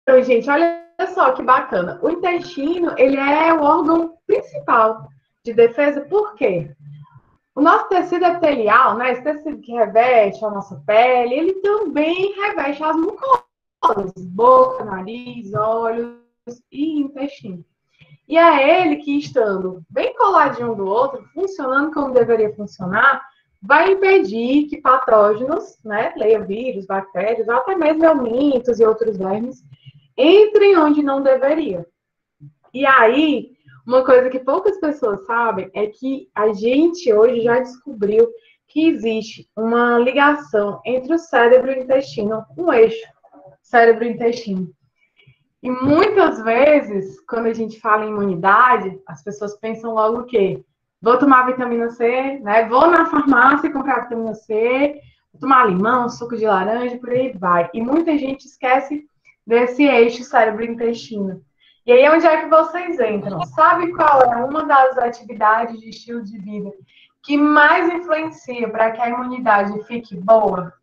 gente, olha só que bacana. O intestino, ele é o órgão principal de defesa, por quê? O nosso tecido epitelial, né, esse tecido que reveste a nossa pele, ele também reveste as mucosas, boca, nariz, olhos e intestino. E é ele que, estando bem coladinho um do outro, funcionando como deveria funcionar, vai impedir que patógenos, né, leia vírus, bactérias, até mesmo helmintos e outros vermes, entrem onde não deveria. E aí, uma coisa que poucas pessoas sabem é que a gente hoje já descobriu que existe uma ligação entre o cérebro e o intestino, um eixo cérebro-intestino. E muitas vezes, quando a gente fala em imunidade, as pessoas pensam logo o quê? Vou tomar vitamina C, né? Vou na farmácia comprar vitamina C, vou tomar limão, suco de laranja, por aí vai. E muita gente esquece desse eixo cérebro-intestino. E aí, onde é que vocês entram? Sabe qual é uma das atividades de estilo de vida que mais influencia para que a imunidade fique boa?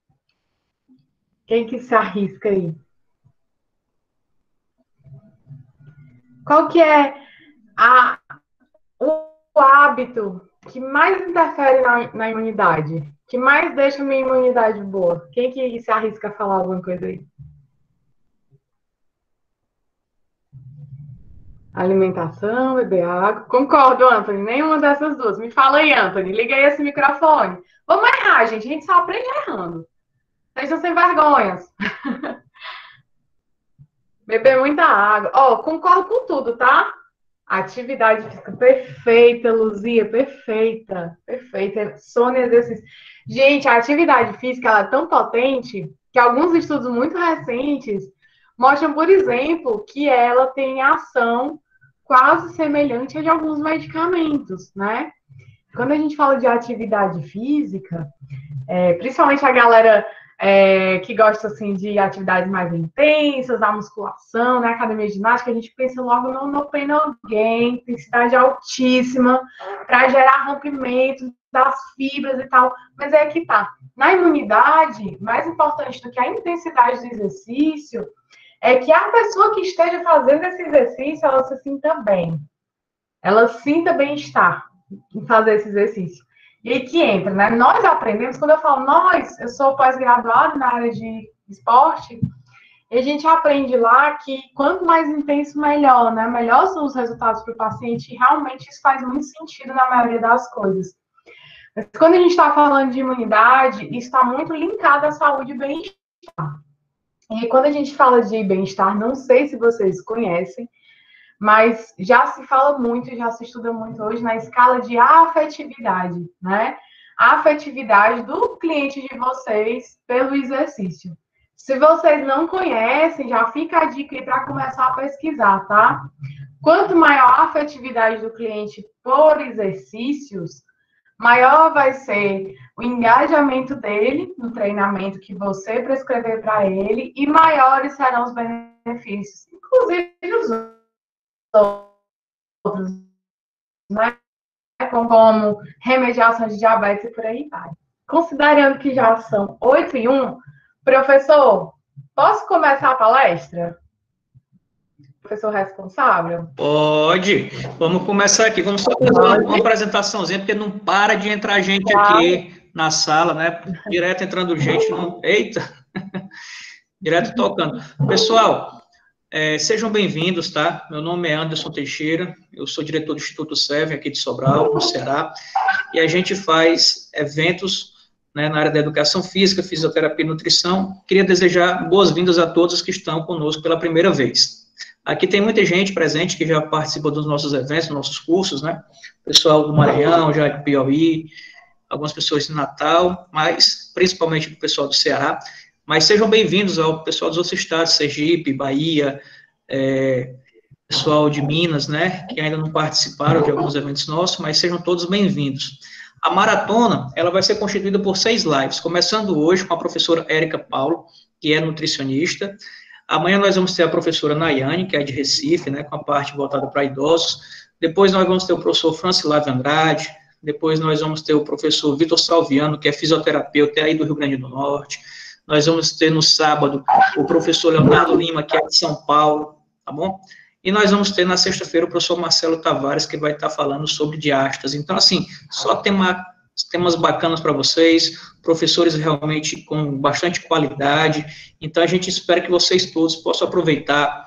Quem que se arrisca aí? Qual que é a, o hábito que mais interfere na imunidade? Que mais deixa a minha imunidade boa? Quem que se arrisca a falar alguma coisa aí? Alimentação, beber água. Concordo, Anthony. Nenhuma dessas duas. Me fala aí, Anthony. Liga aí esse microfone. Vamos errar, gente. A gente só aprende errando. Sejam sem vergonhas. Beber muita água. Ó, oh, concordo com tudo, tá? Atividade física perfeita, Luzia, perfeita, perfeita. Sono e exercício. Gente, a atividade física ela é tão potente que alguns estudos muito recentes mostram, por exemplo, que ela tem ação quase semelhante a de alguns medicamentos, né? Quando a gente fala de atividade física, principalmente a galera que gosta assim de atividades mais intensas, a musculação, né, academia de ginástica, a gente pensa logo no pain no gain, intensidade altíssima, para gerar rompimento das fibras e tal. Mas é que tá. Na imunidade, mais importante do que a intensidade do exercício, é que a pessoa que esteja fazendo esse exercício, ela se sinta bem. Ela sinta bem-estar em fazer esse exercício. E aí que entra, né? Nós aprendemos, quando eu falo nós, eu sou pós-graduado na área de esporte, e a gente aprende lá que quanto mais intenso, melhor, né? Melhor são os resultados para o paciente, e realmente isso faz muito sentido na maioria das coisas. Mas quando a gente está falando de imunidade, isso está muito linkado à saúde e bem-estar. E quando a gente fala de bem-estar, não sei se vocês conhecem, mas já se fala muito, já se estuda muito hoje na escala de afetividade, né? A afetividade do cliente de vocês pelo exercício. Se vocês não conhecem, já fica a dica aí para começar a pesquisar, tá? Quanto maior a afetividade do cliente por exercícios, maior vai ser o engajamento dele no treinamento que você prescrever para ele e maiores serão os benefícios, inclusive os outros, né? Como remediação de diabetes e por aí vai. Considerando que já são 8h01, professor, posso começar a palestra? Professor responsável? Pode. Vamos começar aqui. Vamos só fazer uma apresentaçãozinha, porque não para de entrar gente aqui na sala, né? Direto entrando gente. Não... Eita! Direto tocando. Pessoal, sejam bem-vindos, tá? Meu nome é Anderson Teixeira, eu sou diretor do Instituto SEV aqui de Sobral, no Ceará, e a gente faz eventos, né, na área da educação física, fisioterapia e nutrição. Queria desejar boas-vindas a todos que estão conosco pela primeira vez. Aqui tem muita gente presente que já participou dos nossos eventos, dos nossos cursos, né? Pessoal do Maranhão, já de Piauí, algumas pessoas de Natal, mas principalmente o pessoal do Ceará. Mas sejam bem-vindos ao pessoal dos outros estados, Sergipe, Bahia, pessoal de Minas, né, que ainda não participaram de alguns eventos nossos, mas sejam todos bem-vindos. A maratona, ela vai ser constituída por 6 lives, começando hoje com a professora Érica Paulo, que é nutricionista. Amanhã nós vamos ter a professora Nayane, que é de Recife, né, com a parte voltada para idosos. Depois nós vamos ter o professor Francilávio Andrade. Depois nós vamos ter o professor Vitor Salviano, que é fisioterapeuta aí do Rio Grande do Norte. Nós vamos ter no sábado o professor Leonardo Lima, que é de São Paulo, tá bom? E nós vamos ter na sexta-feira o professor Marcelo Tavares, que vai estar falando sobre diastas. Então, assim, só temas bacanas para vocês, professores realmente com bastante qualidade. Então, a gente espera que vocês todos possam aproveitar,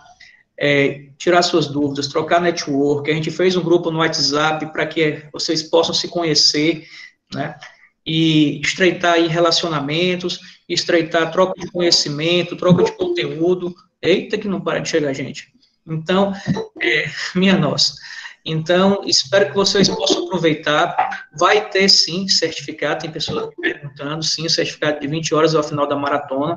tirar suas dúvidas, trocar network. A gente fez um grupo no WhatsApp para que vocês possam se conhecer, né? E estreitar aí relacionamentos, estreitar troca de conhecimento, troca de conteúdo. Eita, que não para de chegar, gente. Então, minha nossa. Então, espero que vocês possam aproveitar. Vai ter, sim, certificado. Tem pessoas me perguntando, sim, certificado de 20 horas ao final da maratona.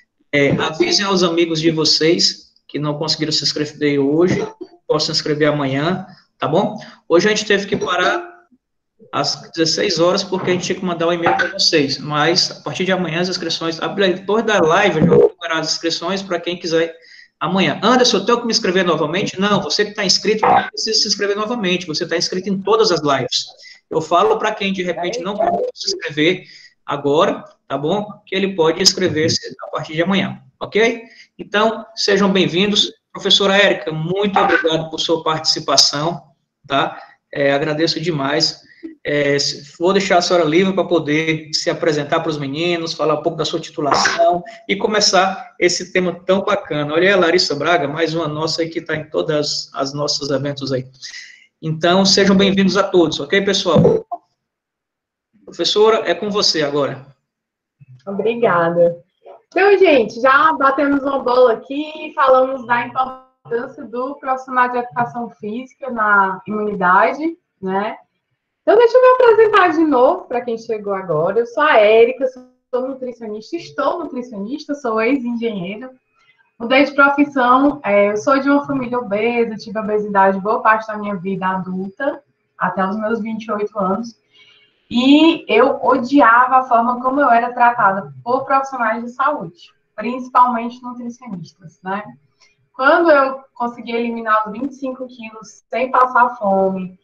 Avisem aos amigos de vocês que não conseguiram se inscrever hoje, possam se inscrever amanhã, tá bom? Hoje a gente teve que parar às 16 horas, porque a gente tinha que mandar um e-mail para vocês, mas a partir de amanhã as inscrições, depois da live, eu já vou preparar as inscrições para quem quiser amanhã. Anderson, eu tenho que me inscrever novamente? Não, você que está inscrito não precisa se inscrever novamente, você está inscrito em todas as lives. Eu falo para quem de repente não pode se inscrever agora, tá bom? Que ele pode inscrever-se a partir de amanhã, ok? Então, sejam bem-vindos. Professora Érica, muito obrigado por sua participação, tá? Agradeço demais. Vou deixar a senhora livre para poder se apresentar para os meninos, falar um pouco da sua titulação e começar esse tema tão bacana. Olha aí a Larissa Braga, mais uma nossa aí que está em todas as nossos eventos aí. Então, sejam bem-vindos a todos, ok, pessoal? Professora, é com você agora. Obrigada. Então, gente, já batemos uma bola aqui e falamos da importância do profissional de educação física na imunidade, né? Então, deixa eu me apresentar de novo para quem chegou agora. Eu sou a Érica, sou nutricionista, estou nutricionista, sou ex-engenheira. Mudei de profissão, eu sou de uma família obesa, tive obesidade boa parte da minha vida adulta, até os meus 28 anos. E eu odiava a forma como eu era tratada por profissionais de saúde, principalmente nutricionistas, né? Quando eu consegui eliminar os 25 quilos sem passar fome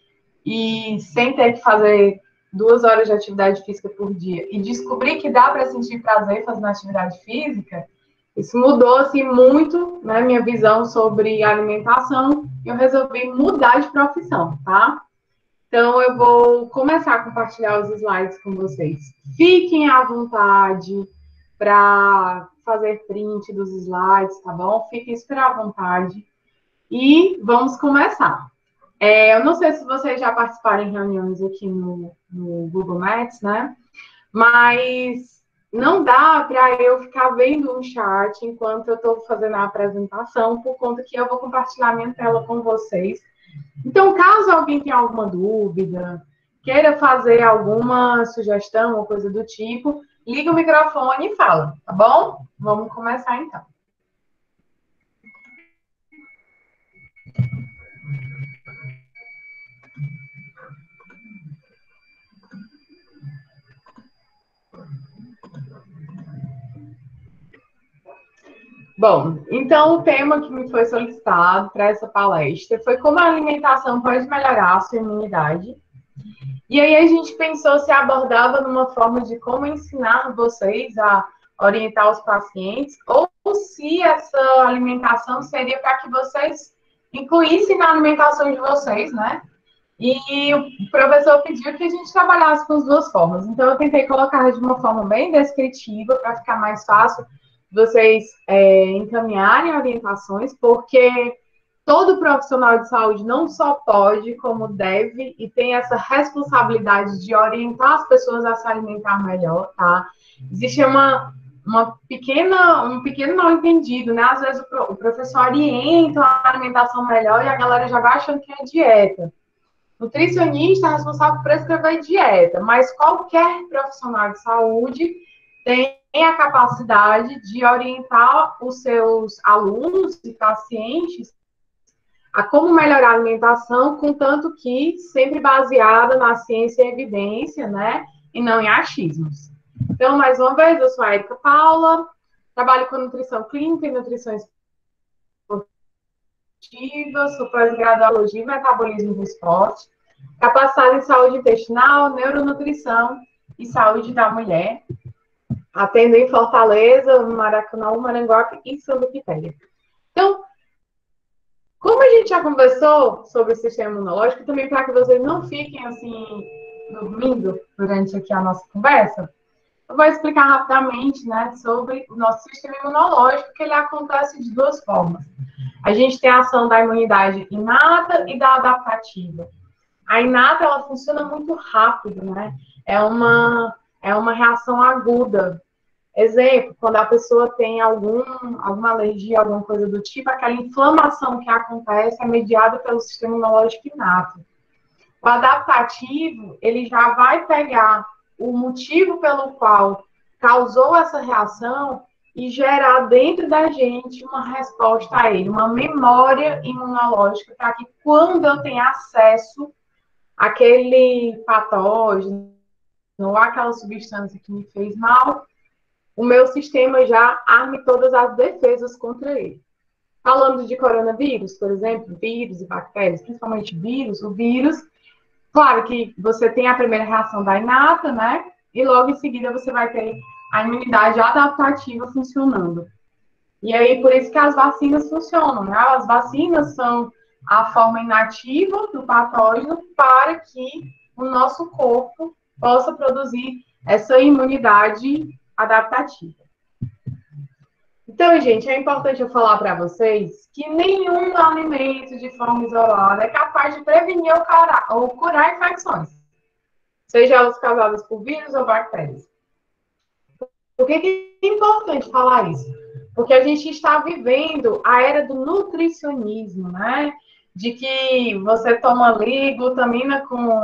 e sem ter que fazer 2 horas de atividade física por dia e descobri que dá para sentir prazer fazendo atividade física, isso mudou assim, muito, né, minha visão sobre alimentação e eu resolvi mudar de profissão, tá? Então, eu vou começar a compartilhar os slides com vocês. Fiquem à vontade para fazer print dos slides, tá bom? Fiquem super à vontade. E vamos começar. Eu não sei se vocês já participaram em reuniões aqui no Google Maps, né? Mas não dá para eu ficar vendo um chat enquanto eu estou fazendo a apresentação, por conta que eu vou compartilhar minha tela com vocês. Então, caso alguém tenha alguma dúvida, queira fazer alguma sugestão ou coisa do tipo, liga o microfone e fala, tá bom? Vamos começar então. Bom, então o tema que me foi solicitado para essa palestra foi como a alimentação pode melhorar a sua imunidade. E aí a gente pensou se abordava numa forma de como ensinar vocês a orientar os pacientes, ou se essa alimentação seria para que vocês incluíssem na alimentação de vocês, né? E o professor pediu que a gente trabalhasse com as duas formas. Então eu tentei colocar de uma forma bem descritiva para ficar mais fácil vocês encaminharem orientações, porque todo profissional de saúde não só pode, como deve, e tem essa responsabilidade de orientar as pessoas a se alimentar melhor, tá? Existe um pequeno mal-entendido, né? Às vezes o professor orienta a alimentação melhor e a galera já vai achando que é dieta. Nutricionista é responsável por prescrever dieta, mas qualquer profissional de saúde tem a capacidade de orientar os seus alunos e pacientes a como melhorar a alimentação, contanto que sempre baseada na ciência e evidência, né? E não em achismos. Então, mais uma vez, eu sou a Érica Paula, trabalho com nutrição clínica e nutrição esportiva, sou pós-graduada em biologia e metabolismo do esporte, capacitada em saúde intestinal, neuronutrição e saúde da mulher. atendo em Fortaleza, Maracanã, Maranguape e Santa Quitéria. Então, como a gente já conversou sobre o sistema imunológico, também para que vocês não fiquem assim, dormindo durante aqui a nossa conversa, eu vou explicar rapidamente, né, sobre o nosso sistema imunológico, que ele acontece de duas formas. A gente tem a ação da imunidade inata e da adaptativa. A inata, ela funciona muito rápido, né? É uma reação aguda. Exemplo, quando a pessoa tem alguma alergia, alguma coisa do tipo, aquela inflamação que acontece é mediada pelo sistema imunológico inato. O adaptativo, ele já vai pegar o motivo pelo qual causou essa reação e gerar dentro da gente uma resposta a ele, uma memória imunológica, para que quando eu tenha acesso àquele patógeno ou àquela substância que me fez mal, o meu sistema já arme todas as defesas contra ele. Falando de coronavírus, por exemplo, vírus e bactérias, principalmente vírus, o vírus, claro que você tem a primeira reação da inata, né? E logo em seguida você vai ter a imunidade adaptativa funcionando. E aí, por isso que as vacinas funcionam, né? As vacinas são a forma inativa do patógeno para que o nosso corpo possa produzir essa imunidade adaptativa. Então, gente, é importante eu falar para vocês que nenhum alimento de forma isolada é capaz de prevenir ou curar infecções, seja elas causadas por vírus ou bactérias. Por que é importante falar isso? Porque a gente está vivendo a era do nutricionismo, né? De que você toma ali glutamina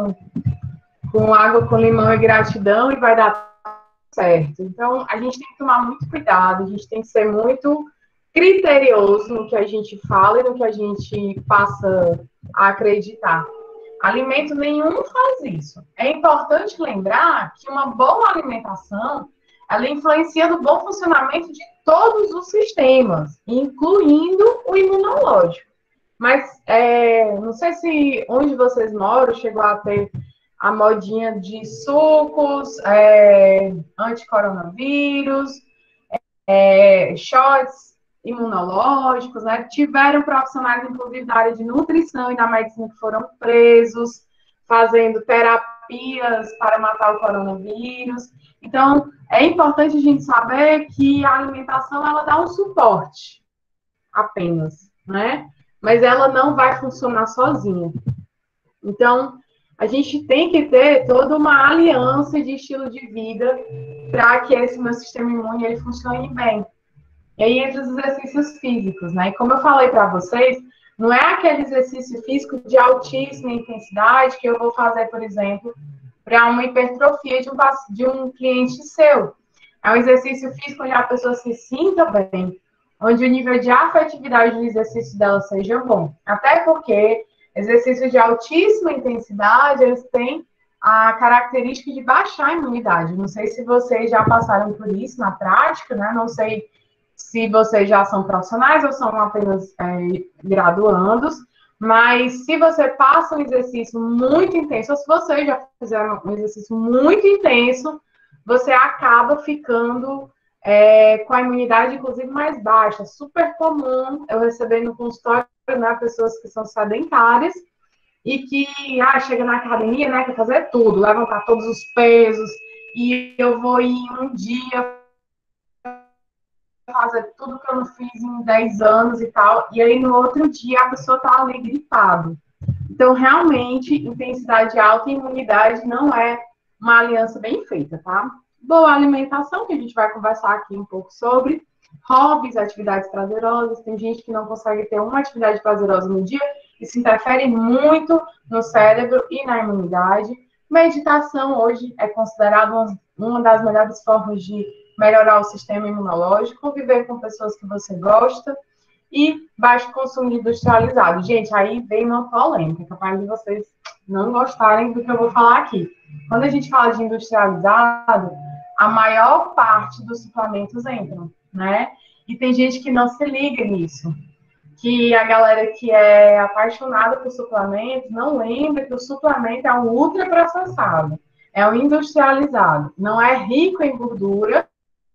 com água com limão e gratidão e vai dar certo. Então, a gente tem que tomar muito cuidado, a gente tem que ser muito criterioso no que a gente fala e no que a gente passa a acreditar. Alimento nenhum faz isso. É importante lembrar que uma boa alimentação, ela influencia no bom funcionamento de todos os sistemas, incluindo o imunológico. Mas, não sei se onde vocês moram chegou a ter a modinha de sucos, anti-coronavírus, shots imunológicos, né? Tiveram profissionais, inclusive, da área de nutrição e da medicina que foram presos, fazendo terapias para matar o coronavírus. Então, é importante a gente saber que a alimentação, ela dá um suporte apenas, né? Mas ela não vai funcionar sozinha. Então, a gente tem que ter toda uma aliança de estilo de vida para que esse meu sistema imune ele funcione bem. E aí entra os exercícios físicos, né? E como eu falei para vocês, não é aquele exercício físico de altíssima intensidade que eu vou fazer, por exemplo, para uma hipertrofia de um cliente seu. É um exercício físico onde a pessoa se sinta bem, onde o nível de afetividade do exercício dela seja bom. Até porque exercícios de altíssima intensidade, eles têm a característica de baixar a imunidade. Não sei se vocês já passaram por isso na prática, né? Não sei se vocês já são profissionais ou são apenas graduandos, mas se você passa um exercício muito intenso, ou se vocês já fizeram um exercício muito intenso, você acaba ficando com a imunidade, inclusive, mais baixa. Super comum eu receber no consultório, né, pessoas que são sedentárias e que chega na academia, né, quer fazer tudo, levantar todos os pesos, e eu vou ir um dia fazer tudo que eu não fiz em 10 anos e tal, e aí no outro dia a pessoa tá ali gripado. Então, realmente, intensidade alta e imunidade não é uma aliança bem feita, tá? Boa alimentação, que a gente vai conversar aqui um pouco sobre. Hobbies, atividades prazerosas. Tem gente que não consegue ter uma atividade prazerosa no dia. Isso interfere muito no cérebro e na imunidade. Meditação hoje é considerada uma das melhores formas de melhorar o sistema imunológico. Viver com pessoas que você gosta. E baixo consumo industrializado. Gente, aí vem uma polêmica, capaz de vocês não gostarem do que eu vou falar aqui. Quando a gente fala de industrializado, a maior parte dos suplementos entram, né? E tem gente que não se liga nisso. Que a galera que é apaixonada por suplementos não lembra que o suplemento é um ultraprocessado, é um industrializado, não é rico em gordura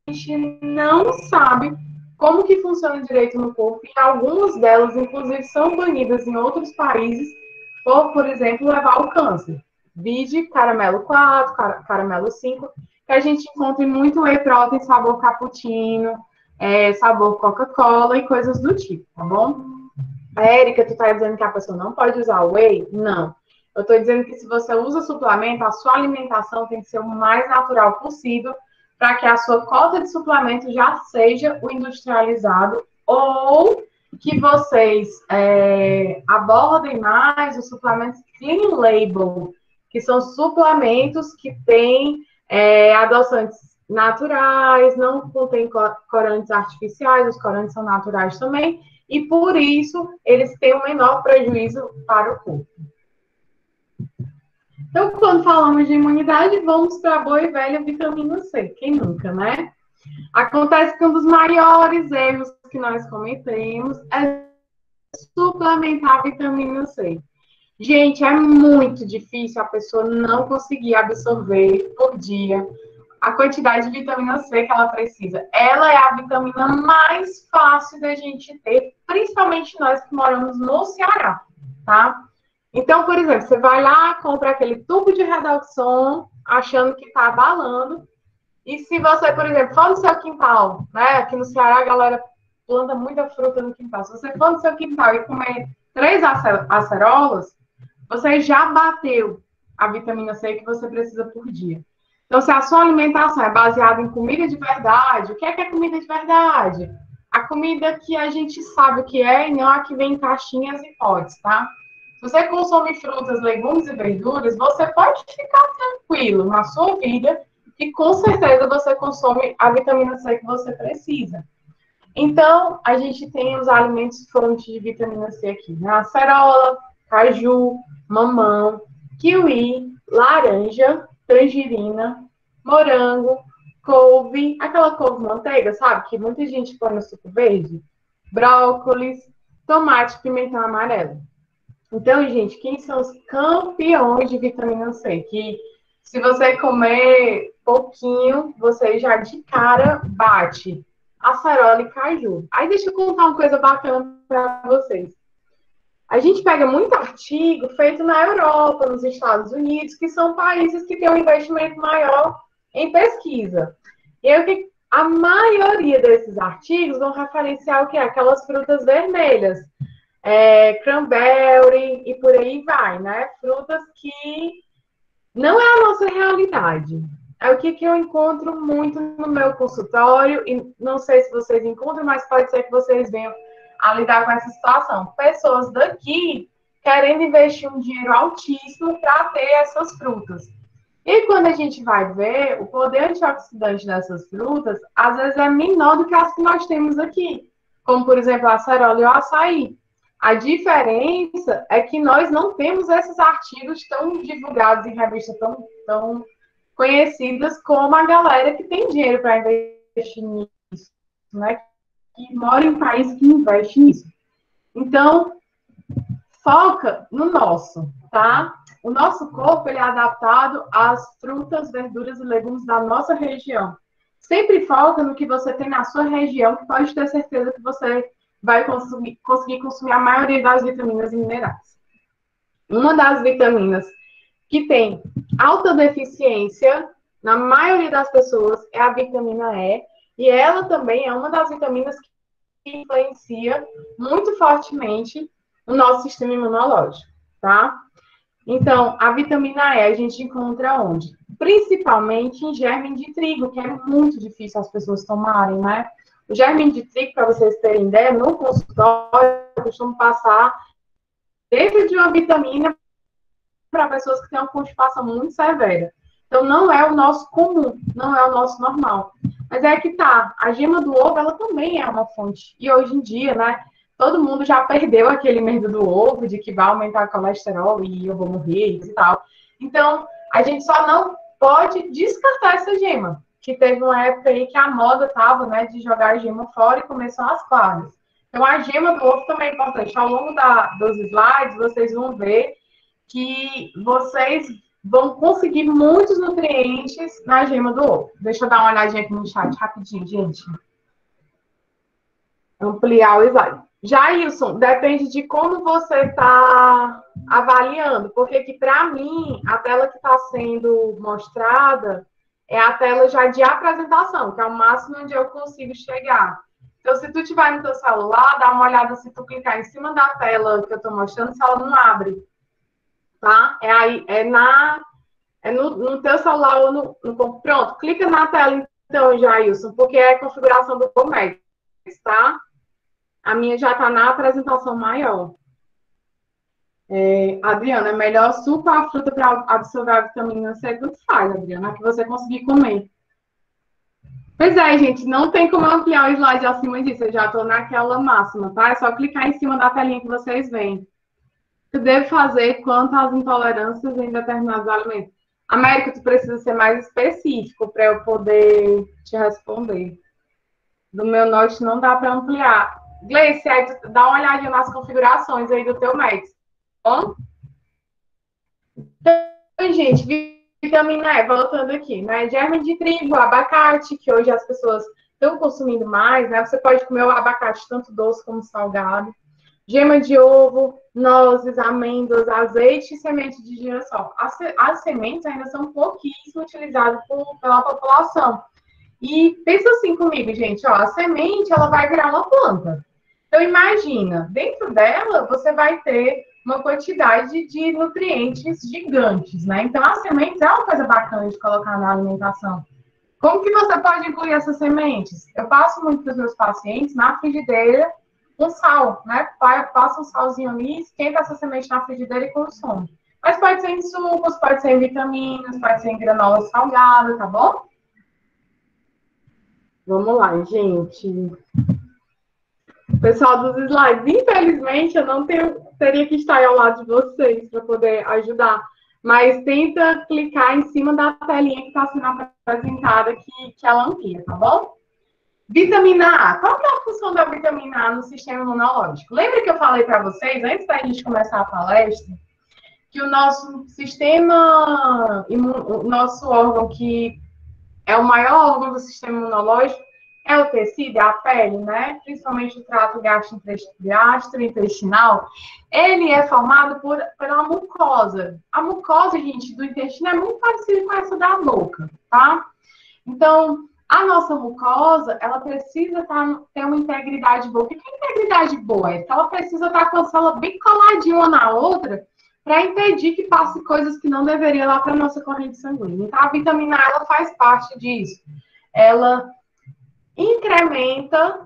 gente não sabe como que funciona direito no corpo, e algumas delas, inclusive, são banidas em outros países, por exemplo, levar ao câncer. Vide caramelo 4, caramelo 5, que a gente encontra muito whey protein, sabor cappuccino, sabor Coca-Cola e coisas do tipo, tá bom? Érica, tu tá dizendo que a pessoa não pode usar whey? Não. Eu tô dizendo que se você usa suplemento, a sua alimentação tem que ser o mais natural possível, para que a sua cota de suplemento já seja o industrializado, ou que vocês abordem mais os suplementos clean label, que são suplementos que têm adoçantes naturais, não contêm corantes artificiais, os corantes são naturais também, e por isso eles têm um menor prejuízo para o corpo. Então, quando falamos de imunidade, vamos para a boa e velha vitamina C. Quem nunca, né? Acontece que um dos maiores erros que nós cometemos é suplementar a vitamina C. Gente, é muito difícil a pessoa não conseguir absorver por dia a quantidade de vitamina C que ela precisa. Ela é a vitamina mais fácil da gente ter, principalmente nós que moramos no Ceará, tá? Então, por exemplo, você vai lá, compra aquele tubo de Redoxon, achando que está abalando. E se você, por exemplo, for no seu quintal, né? Aqui no Ceará a galera planta muita fruta no quintal. Se você for no seu quintal e comer 3 acerolas, você já bateu a vitamina C que você precisa por dia. Então, se a sua alimentação é baseada em comida de verdade, o que é comida de verdade? A comida que a gente sabe o que é e não a que vem em caixinhas e potes, tá? Se você consome frutas, legumes e verduras, você pode ficar tranquilo na sua vida e com certeza você consome a vitamina C que você precisa. Então, a gente tem os alimentos fontes de vitamina C aqui, né? Acerola, caju, mamão, kiwi, laranja, tangerina, morango, couve, aquela couve-manteiga, sabe? Que muita gente põe no suco verde. Brócolis, tomate, pimentão amarelo. Então, gente, quem são os campeões de vitamina C? Que se você comer pouquinho, você já de cara bate acerola e caju. Aí deixa eu contar uma coisa bacana para vocês. A gente pega muito artigo feito na Europa, nos Estados Unidos, que são países que têm um investimento maior em pesquisa. E aí, a maioria desses artigos vão referenciar o que é aquelas frutas vermelhas. Cranberry e por aí vai, né? Frutas que não é a nossa realidade. É o que eu encontro muito no meu consultório, e não sei se vocês encontram, mas pode ser que vocês venham a lidar com essa situação. Pessoas daqui querendo investir um dinheiro altíssimo para ter essas frutas. E quando a gente vai ver, o poder antioxidante dessas frutas, às vezes é menor do que as que nós temos aqui, como, por exemplo, a acerola e o açaí. A diferença é que nós não temos esses artigos tão divulgados em revistas tão conhecidas como a galera que tem dinheiro para investir nisso, né? Que mora em país que investe nisso. Então, foca no nosso, tá? O nosso corpo ele é adaptado às frutas, verduras e legumes da nossa região. Sempre foca no que você tem na sua região, que pode ter certeza que você vai conseguir consumir a maioria das vitaminas e minerais. Uma das vitaminas que tem alta deficiência na maioria das pessoas é a vitamina E, e ela também é uma das vitaminas que influencia muito fortemente o nosso sistema imunológico, tá? Então, a vitamina E a gente encontra onde? Principalmente em germe de trigo, que é muito difícil as pessoas tomarem, né? O germe de trigo, para vocês terem ideia, no consultório, eu costumo passar dentro de uma vitamina para pessoas que têm uma constipação muito severa. Então, não é o nosso comum, não é o nosso normal. Mas é que tá, a gema do ovo, ela também é uma fonte. E hoje em dia, né, todo mundo já perdeu aquele medo do ovo, de que vai aumentar o colesterol e eu vou morrer e tal. Então, a gente só não pode descartar essa gema. Que teve uma época aí que a moda tava, né, de jogar a gema fora e começou as claras. Então, a gema do ovo também é importante. Ao longo dos slides, vocês vão ver que vocês vão conseguir muitos nutrientes na gema do ovo. Deixa eu dar uma olhadinha aqui no chat rapidinho, gente. Ampliar o slide. Jailson, depende de como você está avaliando, porque que para mim, a tela que está sendo mostrada é a tela já de apresentação, que é o máximo onde eu consigo chegar. Então, se tu tiver no teu celular, dá uma olhada se tu clicar em cima da tela que eu estou mostrando, se ela não abre, tá? No teu celular ou no... Pronto, clica na tela então, Jailson, porque é a configuração do Comex, tá? A minha já está na apresentação maior. Adriana, é melhor suco ou a fruta para absorver a vitamina C? Tanto faz, Adriana, que você conseguir comer. Pois é, gente, não tem como ampliar o slide acima disso. Eu já estou naquela máxima, tá? É só clicar em cima da telinha que vocês veem. Tu deve fazer quanto às intolerâncias em determinados alimentos. América, tu precisa ser mais específico para eu poder te responder. Do meu norte não dá para ampliar. Gleice, aí tu dá uma olhadinha nas configurações aí do teu Max. Bom? Então, gente, vitamina E, voltando aqui, né? Germe de trigo, abacate, que hoje as pessoas estão consumindo mais, né? Você pode comer o abacate tanto doce como salgado. Gema de ovo, nozes, amêndoas, azeite e semente de girassol. As sementes ainda são pouquíssimo utilizadas pela população. E pensa assim comigo, gente, ó, a semente, ela vai virar uma planta. Então, imagina, dentro dela, você vai ter uma quantidade de nutrientes gigantes, né? Então, as sementes é uma coisa bacana de colocar na alimentação. Como que você pode incluir essas sementes? Eu passo muito para os meus pacientes na frigideira com sal, né? Passa um salzinho ali, esquenta essa semente na frigideira e consome. Mas pode ser em sucos, pode ser em vitaminas, pode ser em granola salgada, tá bom? Vamos lá, gente. Pessoal dos slides, infelizmente eu não teria que estar ao lado de vocês para poder ajudar, mas tenta clicar em cima da telinha que está sendo apresentada que ela amplia, tá bom? Vitamina A. Qual que é a função da vitamina A no sistema imunológico? Lembra que eu falei para vocês, antes da gente começar a palestra, que o nosso sistema, o nosso órgão que é o maior órgão do sistema imunológico, é o tecido, é a pele, né? Principalmente o trato gastrointestinal. Ele é formado pela mucosa. A mucosa, gente, do intestino é muito parecida com essa da boca, tá? Então, a nossa mucosa, ela precisa ter uma integridade boa. O que é integridade boa? É que ela precisa estar com a célula bem coladinha uma na outra para impedir que passe coisas que não deveriam lá para a nossa corrente sanguínea. Então, a vitamina A, ela faz parte disso. Ela incrementa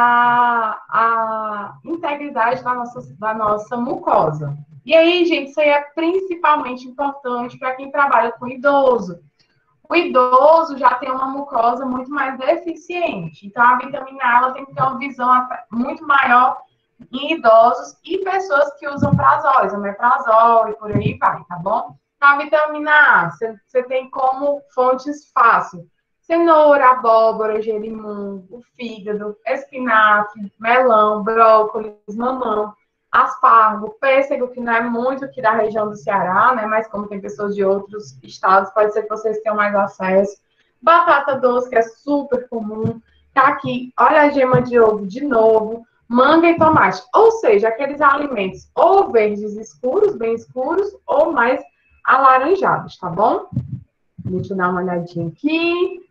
a integridade da nossa mucosa. E aí, gente, isso aí é principalmente importante para quem trabalha com idoso. O idoso já tem uma mucosa muito mais deficiente. Então, a vitamina A ela tem que ter uma visão muito maior em idosos e pessoas que usam prazol, omeprazol e por aí vai, tá bom? A vitamina A, você tem como fontes fáceis. Cenoura, abóbora, gerimum, o fígado, espinafre, melão, brócolis, mamão, aspargo, pêssego, que não é muito aqui da região do Ceará, né? Mas como tem pessoas de outros estados, pode ser que vocês tenham mais acesso. Batata doce, que é super comum. Tá aqui, olha a gema de ovo de novo. Manga e tomate. Ou seja, aqueles alimentos ou verdes escuros, bem escuros, ou mais alaranjados, tá bom? Deixa eu dar uma olhadinha aqui.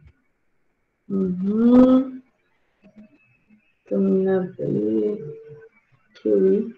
Vitamina B. Aqui.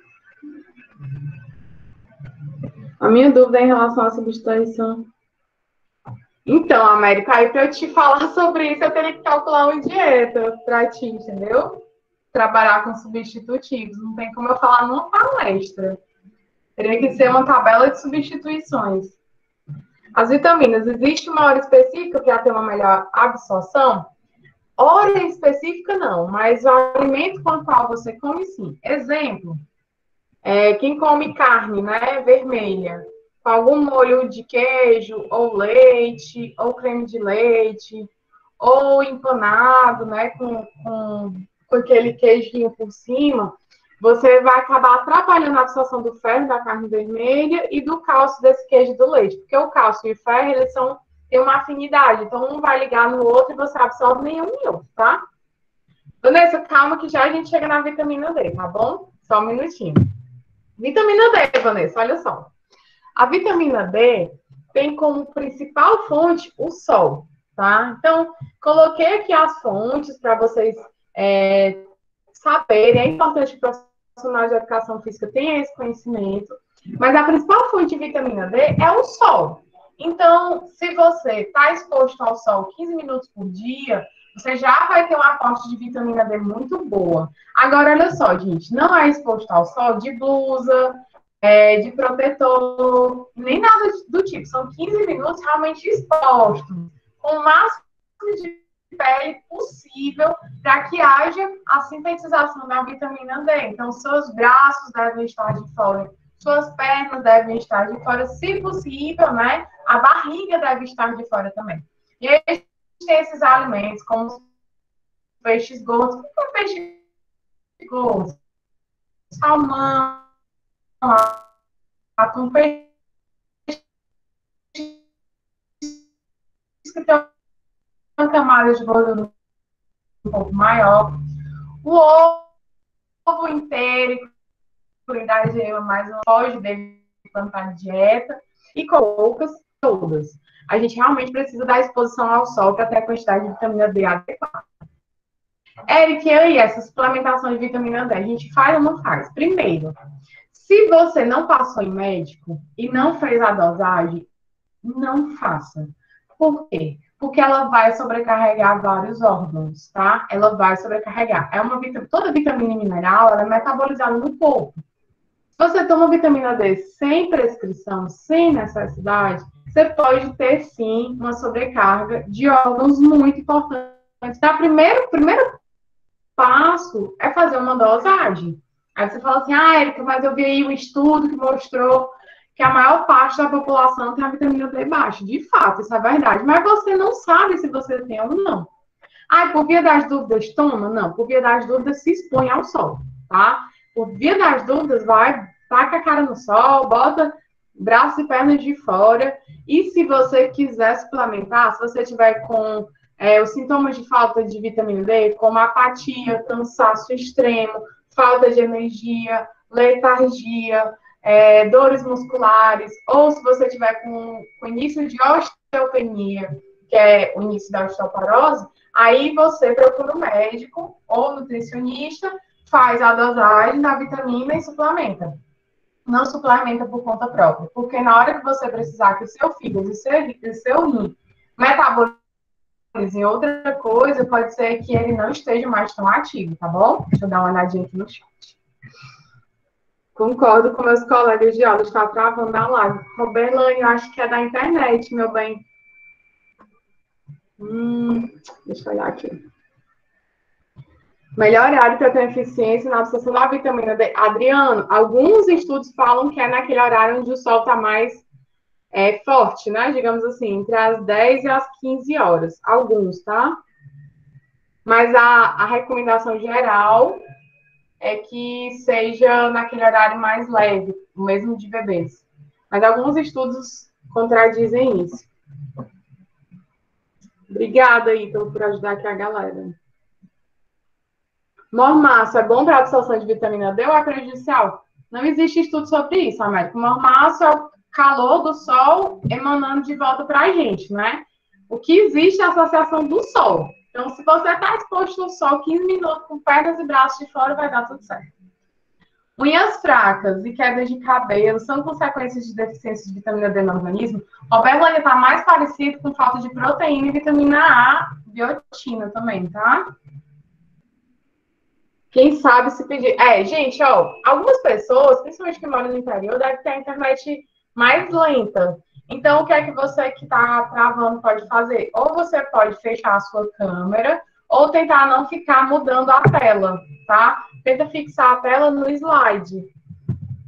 A minha dúvida é em relação à substituição. Então, América, aí para eu te falar sobre isso, eu teria que calcular uma dieta para ti, entendeu? Trabalhar com substitutivos. Não tem como eu falar numa palestra. Teria que ser uma tabela de substituições. As vitaminas, existe uma hora específica para ter uma melhor absorção? Hora específica não, mas o alimento com o qual você come, sim. Exemplo, quem come carne, né, vermelha, com algum molho de queijo, ou leite, ou creme de leite, ou empanado, né, com aquele queijinho por cima, você vai acabar atrapalhando a absorção do ferro da carne vermelha e do cálcio desse queijo do leite, porque o cálcio e o ferro, eles têm uma afinidade, então um vai ligar no outro e você absorve nenhum nem outro, tá? Vanessa, calma que já a gente chega na vitamina D, tá bom? Só um minutinho. Vitamina D, Vanessa, olha só. A vitamina D tem como principal fonte o sol, tá? Então, coloquei aqui as fontes para vocês saberem. É importante que o profissional de educação física tenha esse conhecimento. Mas a principal fonte de vitamina D é o sol. Então, se você está exposto ao sol 15 minutos por dia, você já vai ter um aporte de vitamina D muito boa. Agora, olha só, gente, não é exposto ao sol de blusa, de protetor, nem nada do tipo. São 15 minutos realmente expostos, com o máximo de pele possível para que haja a sintetização da vitamina D. Então, seus braços devem estar de fora, suas pernas devem estar de fora, se possível, né? A barriga deve estar de fora também. E aí, a gente tem esses alimentos, como os peixes gordos. O que é peixe gordo? Salmão, atum, peixe que tem uma camada de gordura um pouco maior. O ovo inteiro, qualidade mais não pode plantar dieta, e poucas todas. A gente realmente precisa dar exposição ao sol para ter a quantidade de vitamina D adequada. Eric, e aí, essa suplementação de vitamina D, a gente faz ou não faz? Primeiro, se você não passou em médico e não fez a dosagem, não faça. Por quê? Porque ela vai sobrecarregar vários órgãos, tá? Ela vai sobrecarregar. Toda vitamina mineral, ela é metabolizada no corpo. Se você toma vitamina D sem prescrição, sem necessidade, você pode ter, sim, uma sobrecarga de órgãos muito importantes. Então, o primeiro passo é fazer uma dosagem. Aí você fala assim, Érica, mas eu vi aí um estudo que mostrou que a maior parte da população tem a vitamina D baixa. De fato, isso é verdade. Mas você não sabe se você tem ou não. Por via das dúvidas, toma? Não. Por via das dúvidas, se expõe ao sol, tá? Por via das dúvidas, vai, taca a cara no sol, bota braços e pernas de fora. E se você quiser suplementar, se você tiver com os sintomas de falta de vitamina D, como apatia, cansaço extremo, falta de energia, letargia, dores musculares, ou se você tiver com início de osteopenia, que é o início da osteoporose, aí você procura um médico ou nutricionista, faz a dosagem da vitamina e suplementa. Não suplementa por conta própria, porque na hora que você precisar que o seu fígado e o seu rim metabolizem outra coisa, pode ser que ele não esteja mais tão ativo, tá bom? Deixa eu dar uma olhadinha aqui no chat. Concordo com meus colegas de aula, está travando a live. Roberlane, eu acho que é da internet, meu bem. Deixa eu olhar aqui. Melhor horário para ter eficiência na absorção da vitamina D. Adriano, alguns estudos falam que é naquele horário onde o sol está mais forte, né? Digamos assim, entre as 10 e as 15 horas. Alguns, tá? Mas a recomendação geral é que seja naquele horário mais leve, mesmo de bebês. Mas alguns estudos contradizem isso. Obrigada, Ítalo, por ajudar aqui a galera. Mormaço é bom para a absorção de vitamina D ou é prejudicial? Não existe estudo sobre isso, Américo. Mormaço é o calor do sol emanando de volta para a gente, né? O que existe é a associação do sol. Então, se você está exposto ao sol 15 minutos com pernas e braços de fora, vai dar tudo certo. Unhas fracas e queda de cabelo são consequências de deficiência de vitamina D no organismo? O Berlândia está mais parecido com falta de proteína e vitamina A, biotina também, tá? Quem sabe se pedir. Gente, algumas pessoas, principalmente que moram no interior, devem ter a internet mais lenta. Então, o que é que você que está travando pode fazer? Ou você pode fechar a sua câmera, ou tentar não ficar mudando a tela, tá? Tenta fixar a tela no slide.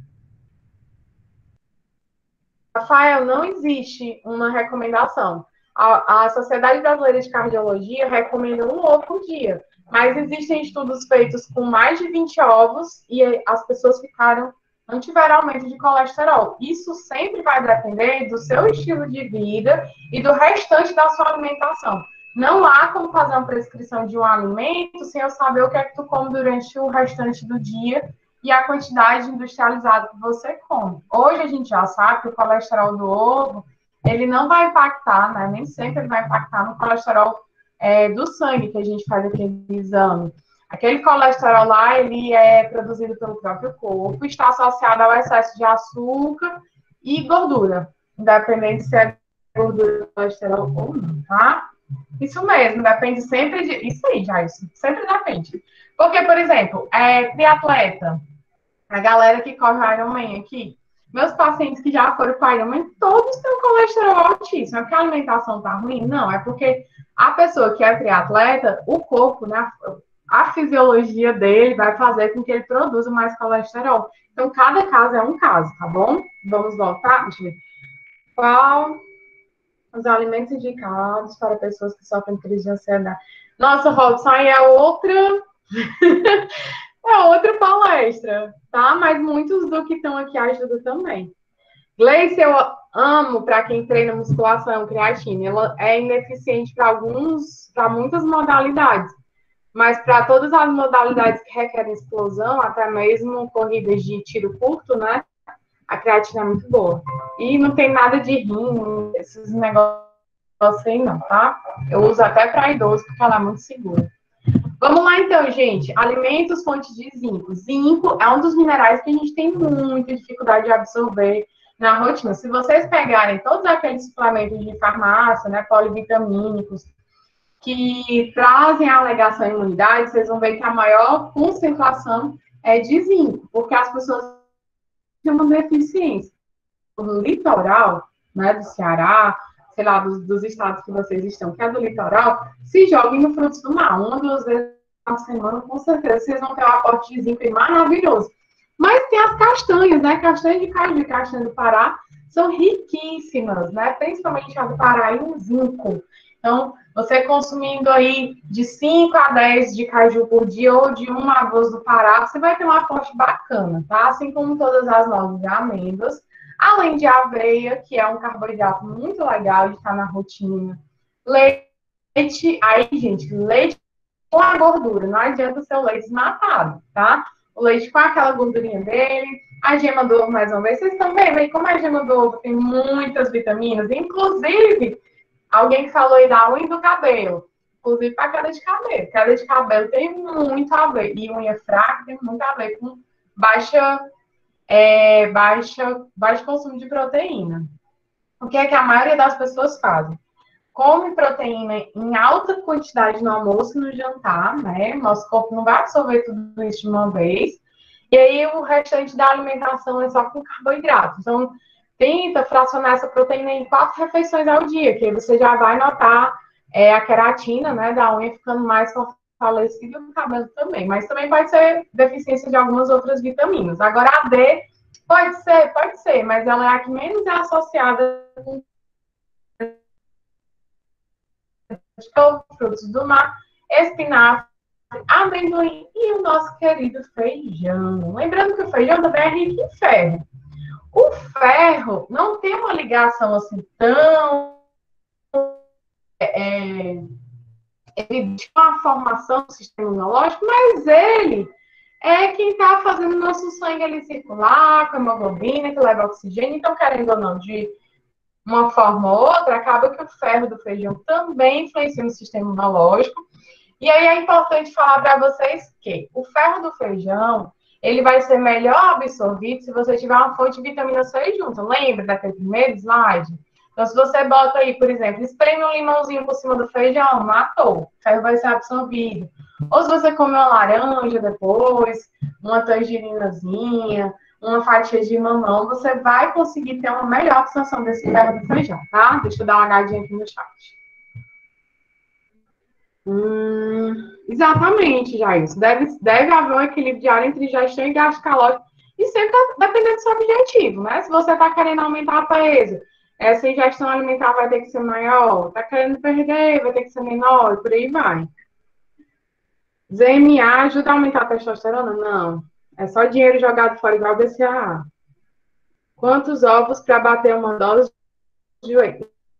Rafael, não existe uma recomendação. A Sociedade Brasileira de Cardiologia recomenda um ovo por dia, mas existem estudos feitos com mais de 20 ovos e as pessoas não tiveram aumento de colesterol. Isso sempre vai depender do seu estilo de vida e do restante da sua alimentação. Não há como fazer uma prescrição de um alimento sem eu saber o que é que tu come durante o restante do dia e a quantidade industrializada que você come. Hoje a gente já sabe que o colesterol do ovo, ele não vai impactar, né? Nem sempre ele vai impactar no colesterol do sangue que a gente faz aquele exame. Aquele colesterol lá, ele é produzido pelo próprio corpo, está associado ao excesso de açúcar e gordura, independente se é gordura, colesterol ou não, tá? Isso mesmo, depende sempre de... Isso aí, Jairson, sempre depende. Porque, por exemplo, triatleta, a galera que corre o Ironman aqui, meus pacientes que já foram para o Ironman, todos têm um colesterol altíssimo. É porque a alimentação tá ruim? Não, é porque a pessoa que é triatleta, o corpo, né, a fisiologia dele vai fazer com que ele produza mais colesterol. Então, cada caso é um caso, tá bom? Vamos voltar? Deixa eu ver. Qual os alimentos indicados para pessoas que sofrem crise de ansiedade? Nossa, Robson, aí é outra... é outra palestra, tá? Mas muitos do que estão aqui ajudam também. Gleice, eu amo para quem treina musculação, creatina. Ela é ineficiente para muitas modalidades. Mas para todas as modalidades que requerem explosão, até mesmo corridas de tiro curto, né? A creatina é muito boa. E não tem nada de rim, esses negócios aí não, tá? Eu uso até para idoso, porque ela é muito segura. Vamos lá então, gente. Alimentos, fontes de zinco. Zinco é um dos minerais que a gente tem muita dificuldade de absorver na rotina. Se vocês pegarem todos aqueles suplementos de farmácia, né, polivitamínicos, que trazem a alegação de imunidade, vocês vão ver que a maior concentração é de zinco, porque as pessoas têm uma deficiência. No litoral, né, do Ceará, sei lá, dos estados que vocês estão, que é do litoral, se joguem no frutos do mar. Uma, duas vezes na semana, com certeza, vocês vão ter um aporte de zinco maravilhoso. Mas tem as castanhas, né? Castanha de caju e castanha do Pará são riquíssimas, né? Principalmente a do Pará em zinco. Então, você consumindo aí de 5 a 10 de caju por dia ou de 1 arroz do Pará, você vai ter um aporte bacana, tá? Assim como todas as nozes e amêndoas. Além de aveia, que é um carboidrato muito legal de estar na rotina. Leite, aí, gente, leite com a gordura. Não adianta ser o leite desnatado, tá? O leite com aquela gordurinha dele. A gema do ovo, mais uma vez. Vocês estão vendo aí como a gema do ovo tem muitas vitaminas. Inclusive, alguém falou aí da unha do cabelo. Inclusive para queda de cabelo. Queda de cabelo tem muito a ver. E unha fraca tem muito a ver com baixo consumo de proteína. O que é que a maioria das pessoas fazem? Come proteína em alta quantidade no almoço e no jantar, né? Nosso corpo não vai absorver tudo isso de uma vez. E aí o restante da alimentação é só com carboidrato. Então, tenta fracionar essa proteína em 4 refeições ao dia, que aí você já vai notar a queratina, né, da unha ficando mais fortalecida, no cabelo também. Mas também pode ser deficiência de algumas outras vitaminas. Agora, a D pode ser, mas ela é a que menos é associada com frutos do mar, espinafre, amendoim e o nosso querido feijão. Lembrando que o feijão também é rico em ferro. O ferro não tem uma ligação assim tão evidente com a formação do sistema imunológico, mas ele é quem está fazendo o nosso sangue ali circular, com a hemoglobina, que leva oxigênio. Então, querendo ou não, de uma forma ou outra, acaba que o ferro do feijão também influencia no sistema imunológico. E aí é importante falar para vocês que o ferro do feijão, ele vai ser melhor absorvido se você tiver uma fonte de vitamina C junto. Lembra daquele primeiro slide? Então, se você bota aí, por exemplo, espreme um limãozinho por cima do feijão, matou. O ferro vai ser absorvido. Ou se você comer uma laranja depois, uma tangerinazinha, uma fatia de mamão, você vai conseguir ter uma melhor absorção desse ferro do feijão, tá? Deixa eu dar uma olhadinha aqui no chat. Exatamente, Jair. Deve haver um equilíbrio diário entre ingestão e gasto calórico. E sempre dependendo do seu objetivo, né? Se você está querendo aumentar a peso, essa ingestão alimentar vai ter que ser maior, tá querendo perder, vai ter que ser menor, e por aí vai. ZMA ajuda a aumentar a testosterona? Não. É só dinheiro jogado fora igual BCAA. Quantos ovos para bater uma dose de whey?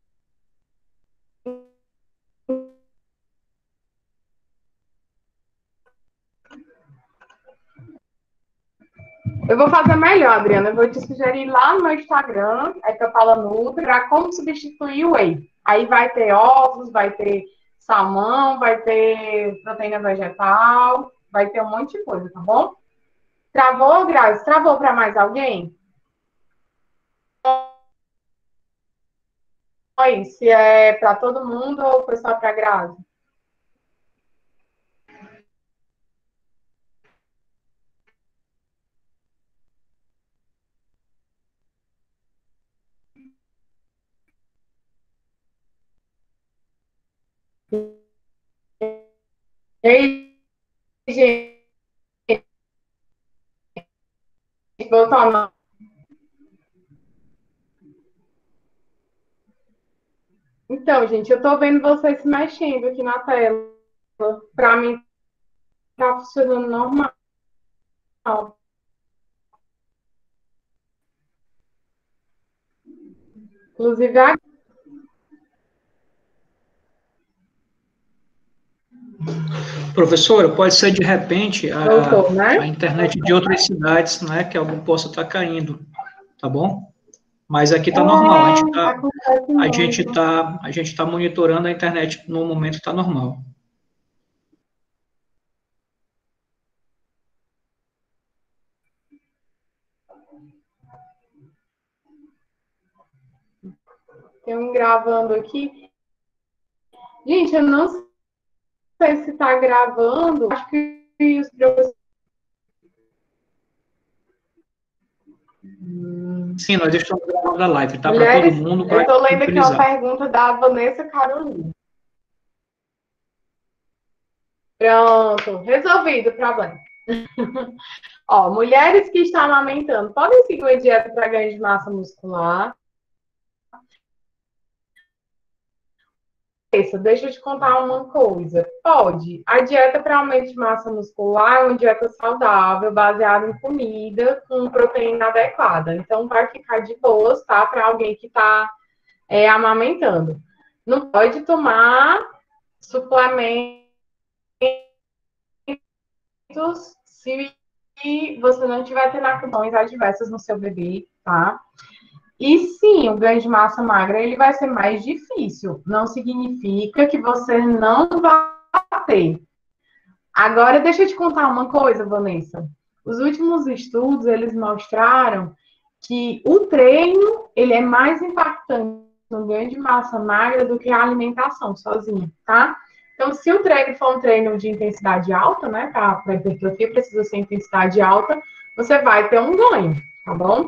Eu vou fazer melhor, Adriana. Eu vou te sugerir lá no meu Instagram, é que eu falo Nutri, para como substituir o whey. Aí vai ter ovos, vai ter salmão, vai ter proteína vegetal, vai ter um monte de coisa, tá bom? Travou, Grazi? Travou para mais alguém? Oi, se é para todo mundo ou foi só para Grazi? Ei, gente, voltou. Então, gente, eu tô vendo vocês se mexendo aqui na tela. Para mim, tá funcionando normal. Inclusive, a... Professora, pode ser de repente voltou, a né? internet de outras cidades, né, que algum possa estar caindo, tá bom? Mas aqui está normal, Acontece muito. a gente tá monitorando a internet no momento está normal. Tem um gravando aqui. Gente, eu não sei se tá gravando. Acho que os professores... Sim, nós estamos gravando a live, tá? Para todo Mulheres, mundo, eu vai tô lendo aqui uma utilizar. pergunta da Vanessa Carolina. Pronto, resolvido o problema. Ó, mulheres que estão amamentando podem seguir uma dieta para ganho de massa muscular. Deixa eu te contar uma coisa. Pode. A dieta para aumento de massa muscular é uma dieta saudável, baseada em comida, com proteína adequada. Então, vai ficar de boas, tá? Para alguém que está amamentando. Não pode tomar suplementos se você não tiver tendo reações adversas no seu bebê, tá? E sim, o ganho de massa magra ele vai ser mais difícil. Não significa que você não vai ter. Agora, deixa eu te contar uma coisa, Vanessa. Os últimos estudos, eles mostraram que o treino, ele é mais impactante no ganho de massa magra do que a alimentação sozinha, tá? Então, se o treino for um treino de intensidade alta, né, para hipertrofia precisa ser intensidade alta, você vai ter um ganho, tá bom?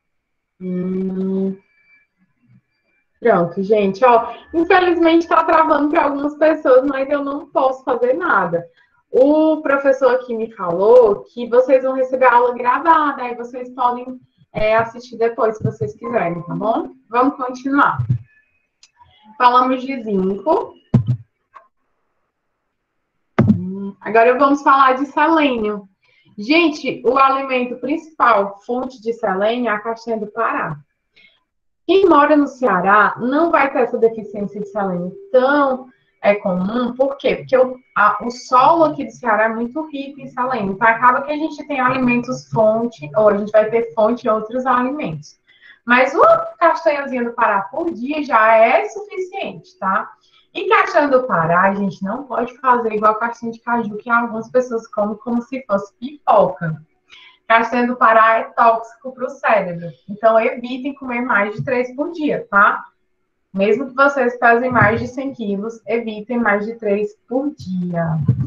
Pronto, gente, ó, infelizmente está travando para algumas pessoas, mas eu não posso fazer nada. O professor aqui me falou que vocês vão receber a aula gravada, aí vocês podem assistir depois, se vocês quiserem, tá bom? Vamos continuar. Falamos de zinco. Agora vamos falar de selênio. Gente, o alimento principal, fonte de selênio, é a castanha do Pará. Quem mora no Ceará não vai ter essa deficiência de selênio tão comum, por quê? Porque o solo aqui do Ceará é muito rico em selênio, então acaba que a gente tem alimentos fonte, ou a gente vai ter fonte em outros alimentos. Mas uma castanhazinha do Pará por dia já é suficiente, tá? E castanha do Pará, a gente não pode fazer igual castanha de caju, que algumas pessoas comem como se fosse pipoca. Castanha do Pará é tóxico para o cérebro. Então, evitem comer mais de 3 por dia, tá? Mesmo que vocês pesem mais de 100 quilos, evitem mais de 3 por dia.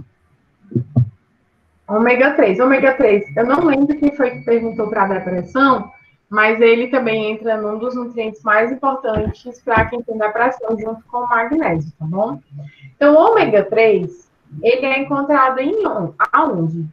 Ômega 3. Ômega 3, eu não lembro quem foi que perguntou para a depressão, mas ele também entra num dos nutrientes mais importantes para quem tem depressão, junto com o magnésio, tá bom? Então, o ômega 3, ele é encontrado em aonde?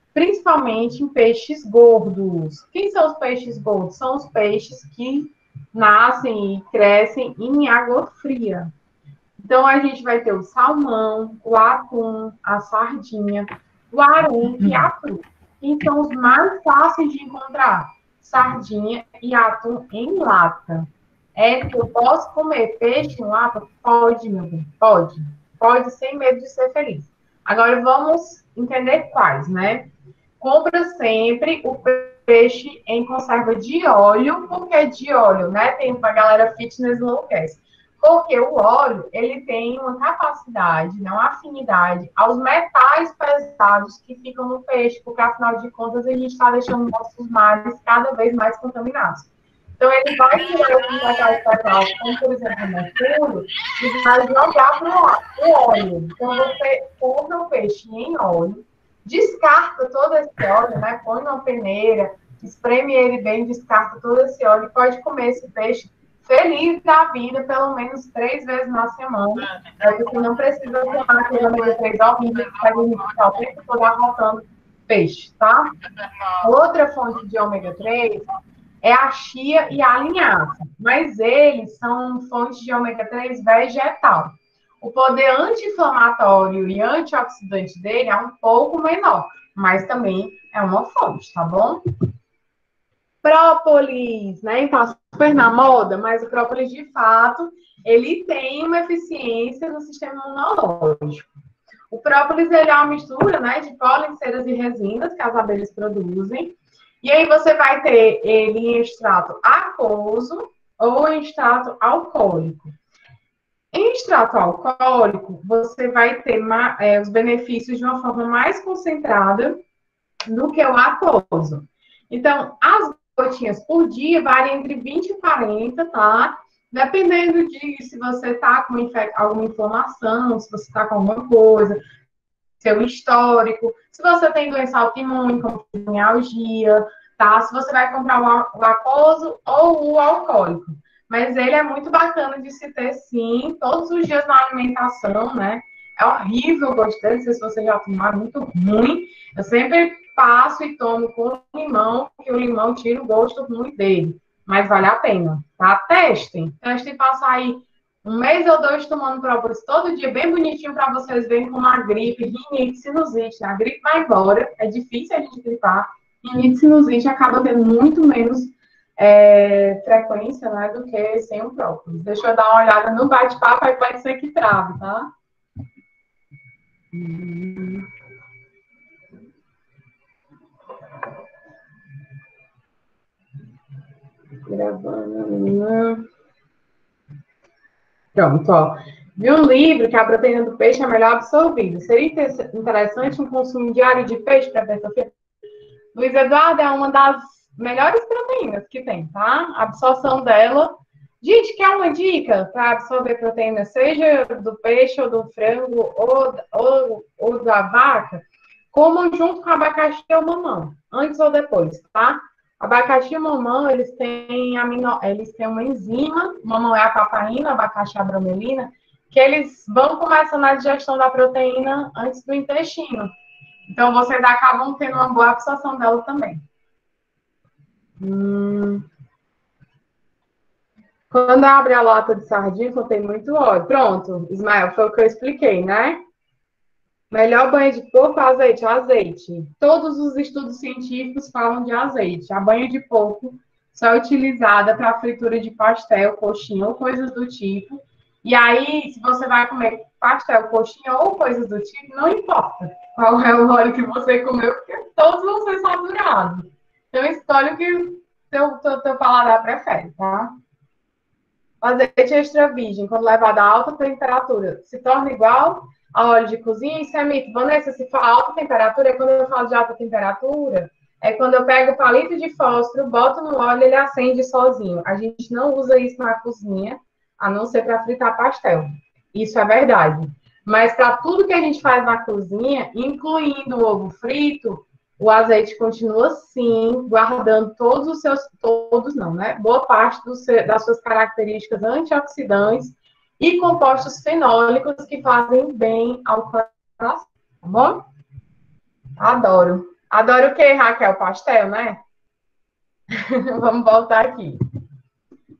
Principalmente em peixes gordos. Quem são os peixes gordos? São os peixes que nascem e crescem em água fria. Então, a gente vai ter o salmão, o atum, a sardinha, o arenque e a atum. Que são os mais fáceis de encontrar. Sardinha e atum em lata. É que eu posso comer peixe em lata? Pode, meu bem, pode. Pode, sem medo de ser feliz. Agora, vamos entender quais, né? Compra sempre o peixe em conserva de óleo, porque de óleo, né? Tem uma galera fitness enlouquece. Porque o óleo, ele tem uma capacidade, né, uma afinidade aos metais pesados que ficam no peixe, porque afinal de contas a gente está deixando nossos mares cada vez mais contaminados. Então ele vai tirar esses metais pesados, como por exemplo o mercúrio, e vai jogar para o óleo. Então você compra o peixe em óleo, descarta todo esse óleo, né? Põe numa peneira, espreme ele bem, descarta todo esse óleo e pode comer esse peixe feliz da vida, pelo menos 3 vezes na semana. Você não precisa tomar aquele ômega 3 horrível que faz a gente ficar o tempo todo arrotando peixe, tá? Outra fonte de ômega 3 é a chia e a linhaça, mas eles são fontes de ômega 3 vegetal. O poder anti-inflamatório e antioxidante dele é um pouco menor, mas também é uma fonte, tá bom? Própolis, né? Então, super na moda, mas o própolis, de fato, ele tem uma eficiência no sistema imunológico. O própolis, ele é uma mistura, né, de pólen, ceras e resinas que as abelhas produzem. E aí você vai ter ele em extrato aquoso ou em extrato alcoólico. Em extrato alcoólico, você vai ter os benefícios de uma forma mais concentrada do que o aquoso. Então, as gotinhas por dia variam entre 20 e 40, tá? Dependendo de se você tá com alguma inflamação, se você tá com alguma coisa, seu histórico, se você tem doença autoimune, como fibromialgia, tá? Se você vai comprar o aquoso ou o alcoólico. Mas ele é muito bacana de se ter, sim, todos os dias na alimentação, né? É horrível o gosto dele, não sei se você já tomou, é muito ruim. Eu sempre passo e tomo com limão, porque o limão tira o gosto ruim dele. Mas vale a pena, tá? Testem. Testem passar aí 1 mês ou 2 tomando própolis todo dia, bem bonitinho, para vocês verem como a gripe, rinite, sinusite. A gripe vai embora, é difícil a gente gripar. Rinite, sinusite acaba tendo muito menos frequência, né, do que sem o própolis. Deixa eu dar uma olhada no bate-papo, aí pode ser que trave, tá? Gravando. Pronto, ó. Vi um livro que a proteína do peixe é melhor absorvida. Seria interessante um consumo diário de peixe para terça-feira? Luiz Eduardo é uma das melhores proteínas que tem, tá? A absorção dela. Gente, quer uma dica para absorver proteína, seja do peixe ou do frango ou da vaca? Comam junto com abacaxi ou mamão, antes ou depois, tá? Abacaxi e mamão, eles têm uma enzima, mamão é a papaina, abacaxi é a bromelina, que eles vão começando a digestão da proteína antes do intestino. Então, vocês acabam tendo uma boa absorção dela também. Quando abre a lata de sardinha, contém muito óleo. Pronto, Ismael, foi o que eu expliquei, né? Melhor banho de porco, azeite, azeite. Todos os estudos científicos falam de azeite. A banha de porco só é utilizada para fritura de pastel, coxinha ou coisas do tipo. E aí, se você vai comer pastel, coxinha ou coisas do tipo, não importa qual é o óleo que você comeu, porque todos vão ser saturados. Então, escolhe o que teu paladar prefere, tá? O azeite extra virgem, quando levado a alta temperatura, se torna igual a óleo de cozinha? Isso é mito. Vanessa, se for alta temperatura, quando eu falo de alta temperatura, é quando eu pego o palito de fósforo, boto no óleo e ele acende sozinho. A gente não usa isso na cozinha, a não ser para fritar pastel. Isso é verdade. Mas para tudo que a gente faz na cozinha, incluindo o ovo frito, o azeite continua, sim, guardando todos não, né? Boa parte das suas características antioxidantes e compostos fenólicos que fazem bem ao coração, tá bom? Adoro. Adoro o quê, Raquel? Pastel, né? Vamos voltar aqui.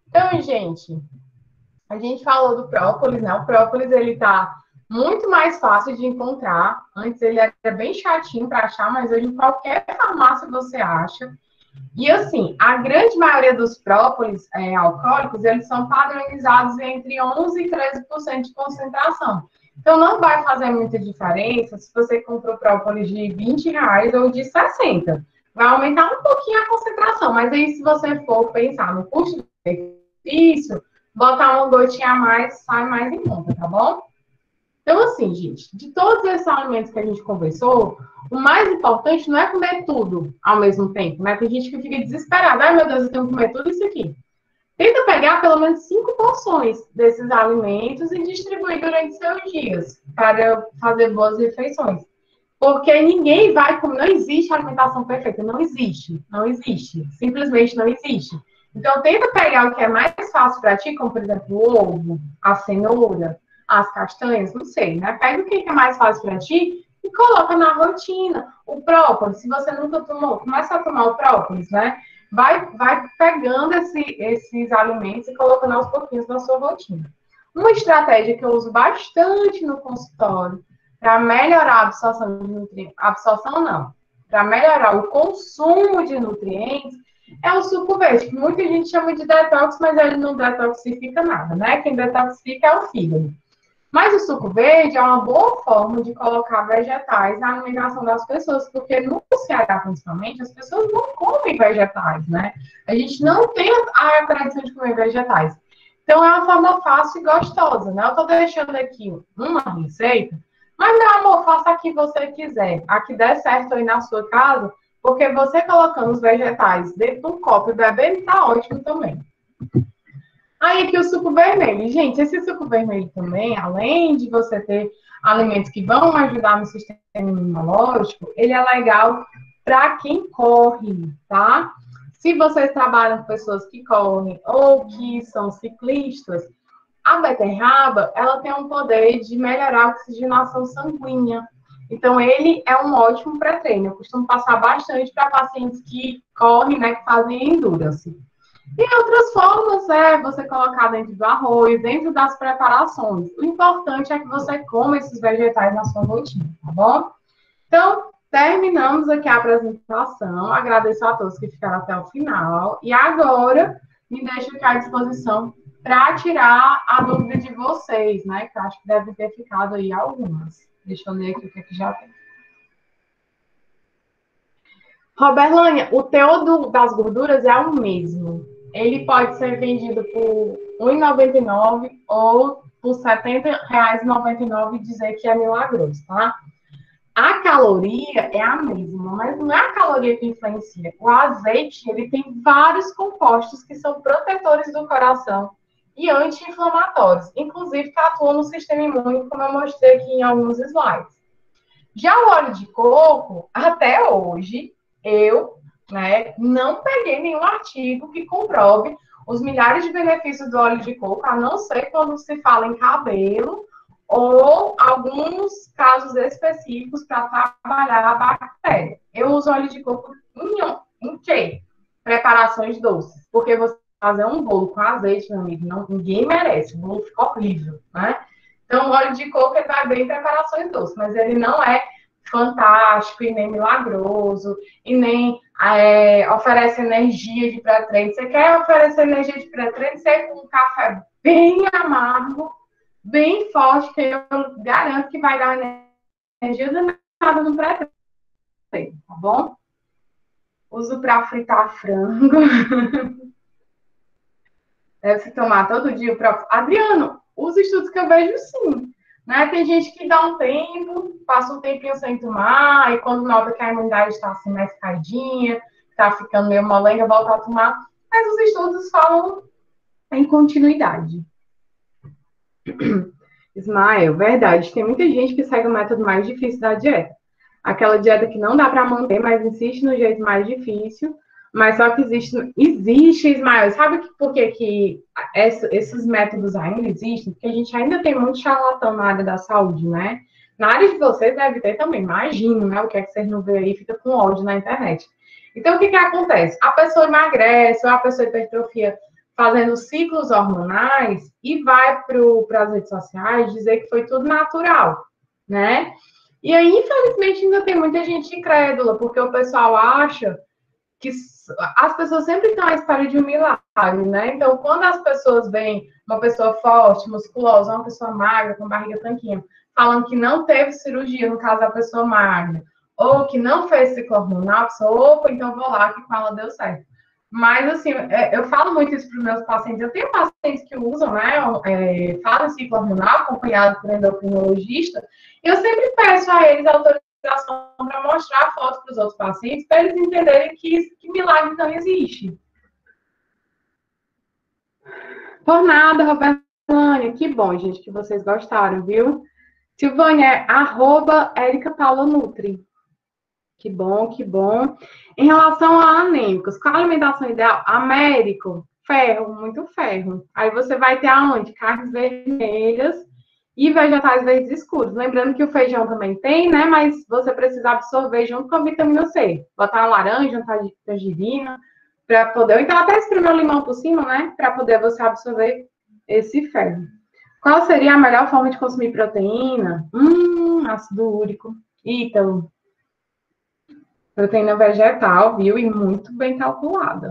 Então, gente, a gente falou do própolis, né? O própolis, ele tá muito mais fácil de encontrar. Antes ele era bem chatinho para achar, mas hoje em qualquer farmácia você acha. E assim, a grande maioria dos própolis alcoólicos, eles são padronizados entre 11% e 13% de concentração. Então, não vai fazer muita diferença se você comprou própolis de R$ 20 ou de 60. Vai aumentar um pouquinho a concentração, mas aí se você for pensar no custo-benefício, botar uma gotinha a mais, sai mais em conta, tá bom? Então, assim, gente, de todos esses alimentos que a gente conversou, o mais importante não é comer tudo ao mesmo tempo, né? Tem gente que fica desesperada. Ai, meu Deus, eu tenho que comer tudo isso aqui. Tenta pegar pelo menos 5 porções desses alimentos e distribuir durante seus dias para fazer boas refeições. Porque ninguém vai comer, não existe alimentação perfeita, não existe, não existe, simplesmente não existe. Então, tenta pegar o que é mais fácil para ti, como, por exemplo, o ovo, a cenoura, as castanhas, não sei, né? Pega o que é mais fácil para ti e coloca na rotina. O própolis, se você nunca tomou, começa a tomar o própolis, né? Vai pegando esses alimentos e colocando aos pouquinhos na sua rotina. Uma estratégia que eu uso bastante no consultório para melhorar a absorção de nutrientes, absorção não, para melhorar o consumo de nutrientes, é o suco verde, que muita gente chama de detox, mas ele não detoxifica nada, né? Quem detoxifica é o fígado. Mas o suco verde é uma boa forma de colocar vegetais na alimentação das pessoas, porque no Ceará, principalmente, as pessoas não comem vegetais, né? A gente não tem a tradição de comer vegetais. Então, é uma forma fácil e gostosa, né? Eu estou deixando aqui uma receita, mas, meu amor, faça a que você quiser. A que der certo aí na sua casa, porque você colocando os vegetais dentro de um copo e bebendo, tá ótimo também. Aí aqui o suco vermelho. Gente, esse suco vermelho também, além de você ter alimentos que vão ajudar no sistema imunológico, ele é legal para quem corre, tá? Se vocês trabalham com pessoas que correm ou que são ciclistas, a beterraba, ela tem um poder de melhorar a oxigenação sanguínea. Então, ele é um ótimo pré-treino. Eu costumo passar bastante para pacientes que correm, né, que fazem endurance. E outras formas é você colocar dentro do arroz, dentro das preparações. O importante é que você coma esses vegetais na sua rotina, tá bom? Então, terminamos aqui a apresentação. Agradeço a todos que ficaram até o final. E agora, me deixo aqui à disposição para tirar a dúvida de vocês, né? Que eu acho que deve ter ficado aí algumas. Deixa eu ler aqui o que já tem. Roberlânia, o teor das gorduras é o mesmo. Ele pode ser vendido por R$ 1,99 ou por R$ 70,99 e dizer que é milagroso, tá? A caloria é a mesma, mas não é a caloria que influencia. O azeite, ele tem vários compostos que são protetores do coração e anti-inflamatórios, inclusive que atuam no sistema imune, como eu mostrei aqui em alguns slides. Já o óleo de coco, até hoje, eu, né, não peguei nenhum artigo que comprove os milhares de benefícios do óleo de coco, a não ser quando se fala em cabelo ou alguns casos específicos para trabalhar a bactéria. Eu uso óleo de coco em quê? Preparações doces. Porque você fazer um bolo com azeite, meu amigo, não, ninguém merece. O bolo fica horrível, né? Então, o óleo de coco ele vai bem em preparações doces, mas ele não é fantástico e nem milagroso, e nem oferece energia de pré-treino. Você quer oferecer energia de pré-treino, você com um café bem amargo, bem forte, que eu garanto que vai dar energia danada no pré-treino, tá bom? Uso para fritar frango. Deve se tomar todo dia o próprio. Adriano, os estudos que eu vejo, sim. Né? Tem gente que dá um tempo, passa um tempinho sem tomar, e quando nota que a imunidade está assim mais caidinha, está ficando meio molenga, volta a tomar. Mas os estudos falam em continuidade. Ismael, verdade. Tem muita gente que segue o método mais difícil da dieta. Aquela dieta que não dá para manter, mas insiste no jeito mais difícil. Mas só que existe, Ismael. Sabe por que esses métodos ainda existem? Porque a gente ainda tem muito charlatão na área da saúde, né? Na área de vocês deve ter também, imagino, né? O que é que vocês não vê aí, fica com ódio na internet. Então, o que acontece? A pessoa emagrece, ou a pessoa hipertrofia fazendo ciclos hormonais e vai para as redes sociais dizer que foi tudo natural, né? E aí, infelizmente, ainda tem muita gente incrédula, porque o pessoal acha que as pessoas sempre estão à espera de um milagre, né? Então, quando as pessoas veem uma pessoa forte, musculosa, uma pessoa magra, com barriga tanquinha, falando que não teve cirurgia, no caso da pessoa magra, ou que não fez ciclo hormonal, a pessoa, opa, então vou lá que com ela deu certo. Mas, assim, eu falo muito isso para os meus pacientes. Eu tenho pacientes que usam, né, fazem ciclo hormonal, acompanhado por endocrinologista, e eu sempre peço a eles autorização para mostrar a foto para os outros pacientes, para eles entenderem que milagre não existe. Por nada, Roberta. Que bom, gente, que vocês gostaram, viu? Silvânia, @Erica Paula Nutri. Que bom, que bom. Em relação a anêmicos, qual a alimentação ideal? Américo, ferro, muito ferro. Aí você vai ter aonde? Carnes vermelhas e vegetais verdes escuros. Lembrando que o feijão também tem, né? Mas você precisa absorver junto com a vitamina C. Botar uma laranja, uma tangerina, para poder... Ou então até espremer o limão por cima, né? Para poder você absorver esse ferro. Qual seria a melhor forma de consumir proteína? Ácido úrico. Ítalo. Proteína vegetal, viu? E muito bem calculada.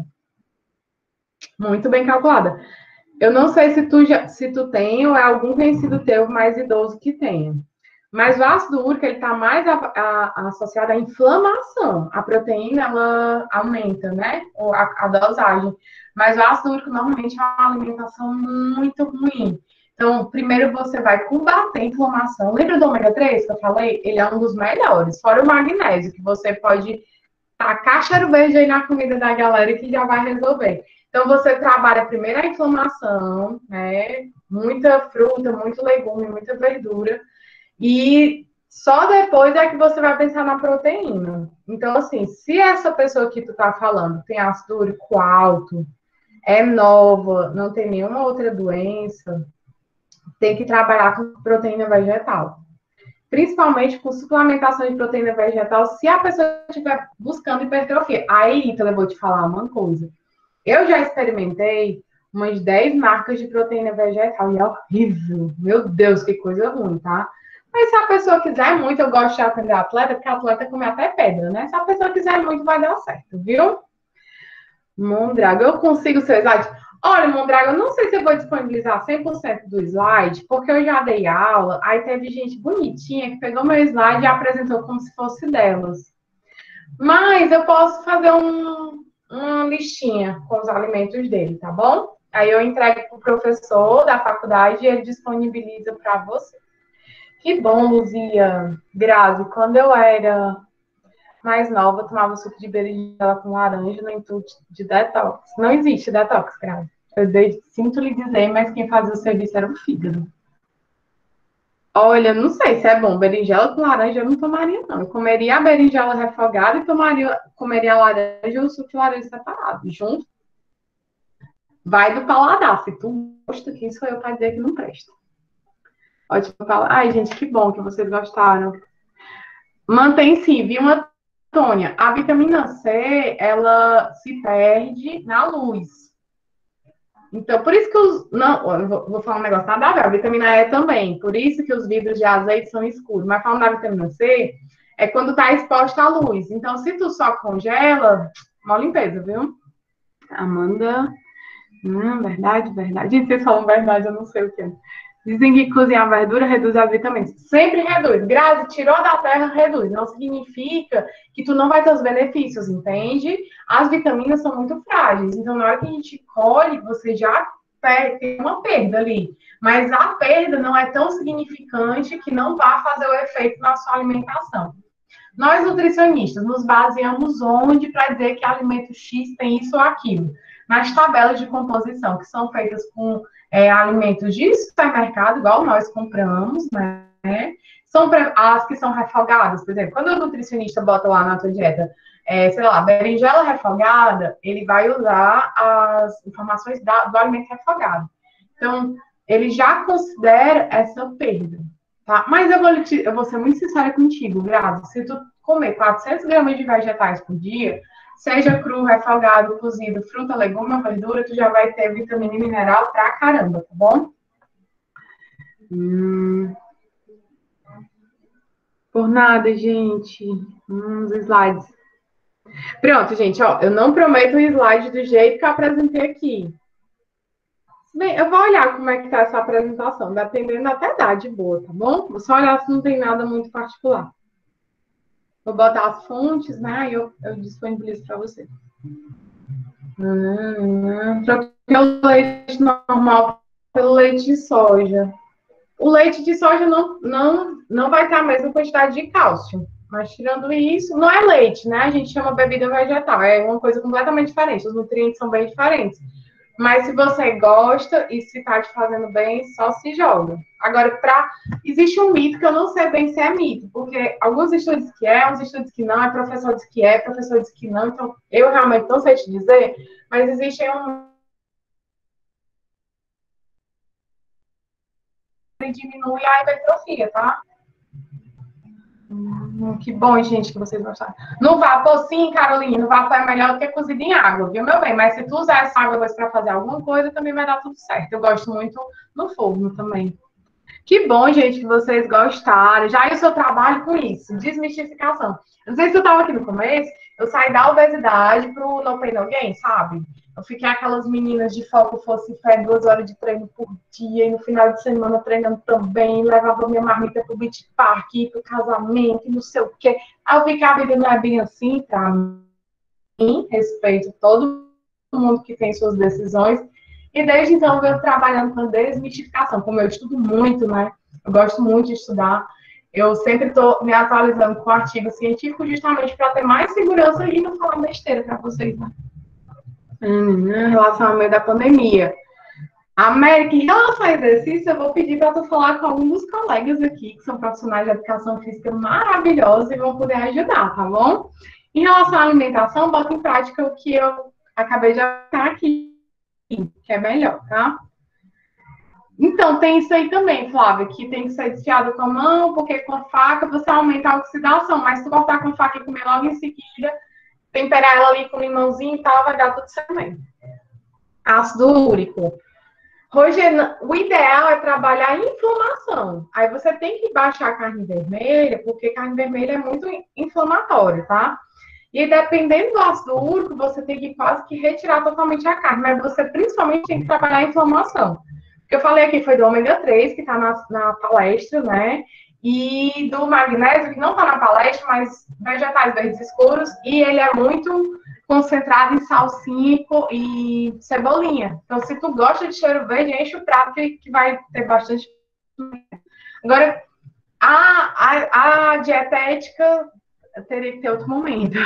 Muito bem calculada. Eu não sei se tu tem ou é algum conhecido teu mais idoso que tenha. Mas o ácido úrico, ele está mais associado à inflamação. A proteína, ela aumenta, né? A dosagem. Mas o ácido úrico, normalmente, é uma alimentação muito ruim. Então, primeiro você vai combater a inflamação. Lembra do ômega 3 que eu falei? Ele é um dos melhores. Fora o magnésio, que você pode tacar cheiro verde aí na comida da galera que já vai resolver. Então, você trabalha primeiro a inflamação, né? Muita fruta, muito legume, muita verdura. E só depois é que você vai pensar na proteína. Então, assim, se essa pessoa que tu tá falando tem ácido úrico alto, é nova, não tem nenhuma outra doença, tem que trabalhar com proteína vegetal. Principalmente com suplementação de proteína vegetal, se a pessoa estiver buscando hipertrofia. Aí, então, eu vou te falar uma coisa. Eu já experimentei umas 10 marcas de proteína vegetal e é horrível. Meu Deus, que coisa ruim, tá? Mas se a pessoa quiser muito, eu gosto de atender atleta, porque atleta come até pedra, né? Se a pessoa quiser muito, vai dar certo, viu? Mondrago, eu consigo seu slide? Olha, Mondrago, eu não sei se eu vou disponibilizar 100% do slide, porque eu já dei aula, aí teve gente bonitinha que pegou meu slide e apresentou como se fosse delas. Mas eu posso fazer uma listinha com os alimentos dele, tá bom? Aí eu entrego para o professor da faculdade e ele disponibiliza para você. Que bom, Luzia. Grazi, quando eu era mais nova, eu tomava suco de berinjela com laranja no intuito de detox. Não existe detox, Grazi. Sinto lhe dizer, mas quem fazia o serviço era o fígado. Olha, não sei se é bom. Berinjela com laranja eu não tomaria, não. Eu comeria a berinjela refogada e comeria a laranja e o suco de laranja separado. Junto. Vai do paladar. Se tu gosta, quem sou eu para dizer que não presta? Ótimo paladar. Ai, gente, que bom que vocês gostaram. Mantém sim, viu, Antônia? A vitamina C, ela se perde na luz. Então, por isso que eu vou falar um negócio nada a ver, a vitamina E também. Por isso que os vidros de azeite são escuros. Mas falando da vitamina C, é quando está exposta à luz. Então, se tu só congela, uma limpeza, viu? Amanda, verdade. Gente, vocês falam verdade, eu não sei o que é. Dizem que cozinhar verdura reduz as vitaminas. Sempre reduz. Grazi, tirou da terra, reduz. Não significa que tu não vai ter os benefícios, entende? As vitaminas são muito frágeis. Então, na hora que a gente colhe, você já tem uma perda ali. Mas a perda não é tão significante que não vá fazer o efeito na sua alimentação. Nós, nutricionistas, nos baseamos onde para dizer que alimento X tem isso ou aquilo? Nas tabelas de composição, que são feitas com alimentos de supermercado, igual nós compramos, né? São as que são refogadas, por exemplo, quando o nutricionista bota lá na sua dieta, sei lá, berinjela refogada, ele vai usar as informações do alimento refogado. Então, ele já considera essa perda, tá? Mas eu vou ser muito sincera contigo, Grazi, se tu comer 400 gramas de vegetais por dia, seja cru, refogado, cozido, fruta, legume, verdura, tu já vai ter vitamina e mineral pra caramba, tá bom? Por nada, gente. Uns slides. Pronto, gente, ó, eu não prometo o slide do jeito que eu apresentei aqui. Bem, eu vou olhar como é que tá essa apresentação, dependendo até dá de boa, tá bom? Vou só olhar se não tem nada muito particular. Vou botar as fontes, né? E eu disponibilizo para você. Troquei o leite normal pelo leite de soja. O leite de soja não vai ter a mesma quantidade de cálcio. Mas tirando isso, não é leite, né? A gente chama bebida vegetal. É uma coisa completamente diferente. Os nutrientes são bem diferentes. Mas se você gosta e se tá te fazendo bem, só se joga. Agora, existe um mito que eu não sei bem se é mito, porque alguns estudos que é, uns estudos que não, professor diz que é, professor diz que não, então eu realmente não sei te dizer, mas existe um que diminui a hipertrofia, tá? Que bom, gente, que vocês gostaram. No vapor, sim, Carolina, no vapor é melhor do que cozido em água, viu, meu bem? Mas se tu usar essa água para fazer alguma coisa, também vai dar tudo certo. Eu gosto muito no forno também. Que bom, gente, que vocês gostaram. Já o seu trabalho com isso, desmistificação. Não sei se tu estava aqui no começo, eu saí da obesidade pro No Pain No Gain, sabe? Eu fiquei aquelas meninas de foco fosse fé, 2 horas de treino por dia, e no final de semana treinando também, levava minha marmita pro beach park, pro casamento, e não sei o quê. Aí eu vi que a vida não é bem assim, pra mim, respeito todo mundo que tem suas decisões, e desde então eu venho trabalhando com desmistificação. Como eu estudo muito, né? Eu gosto muito de estudar. Eu sempre estou me atualizando com artigos científicos justamente para ter mais segurança e não falar besteira para vocês, né? Em relação ao meio da pandemia. América, em relação ao exercício, eu vou pedir para tu falar com alguns dos colegas aqui, que são profissionais de educação física maravilhosos e vão poder ajudar, tá bom? Em relação à alimentação, bota em prática o que eu acabei de aplicar aqui, que é melhor, tá? Então, tem isso aí também, Flávia, que tem que ser desfiado com a mão, porque com a faca você aumenta a oxidação, mas se cortar com a faca e comer logo em seguida, temperar ela ali com limãozinho e tal, vai dar tudo certo também. Ácido úrico. Rogério, o ideal é trabalhar a inflamação. Aí você tem que baixar a carne vermelha, porque carne vermelha é muito inflamatória, tá? E dependendo do ácido úrico, você tem que quase que retirar totalmente a carne, mas você principalmente tem que trabalhar a inflamação. O que eu falei aqui foi do ômega 3, que está na palestra, né? E do magnésio, que não está na palestra, mas vegetais verdes escuros, e ele é muito concentrado em salsinha e cebolinha. Então, se tu gosta de cheiro verde, enche o prato que vai ter bastante. Agora, a dietética teria que ter outro momento.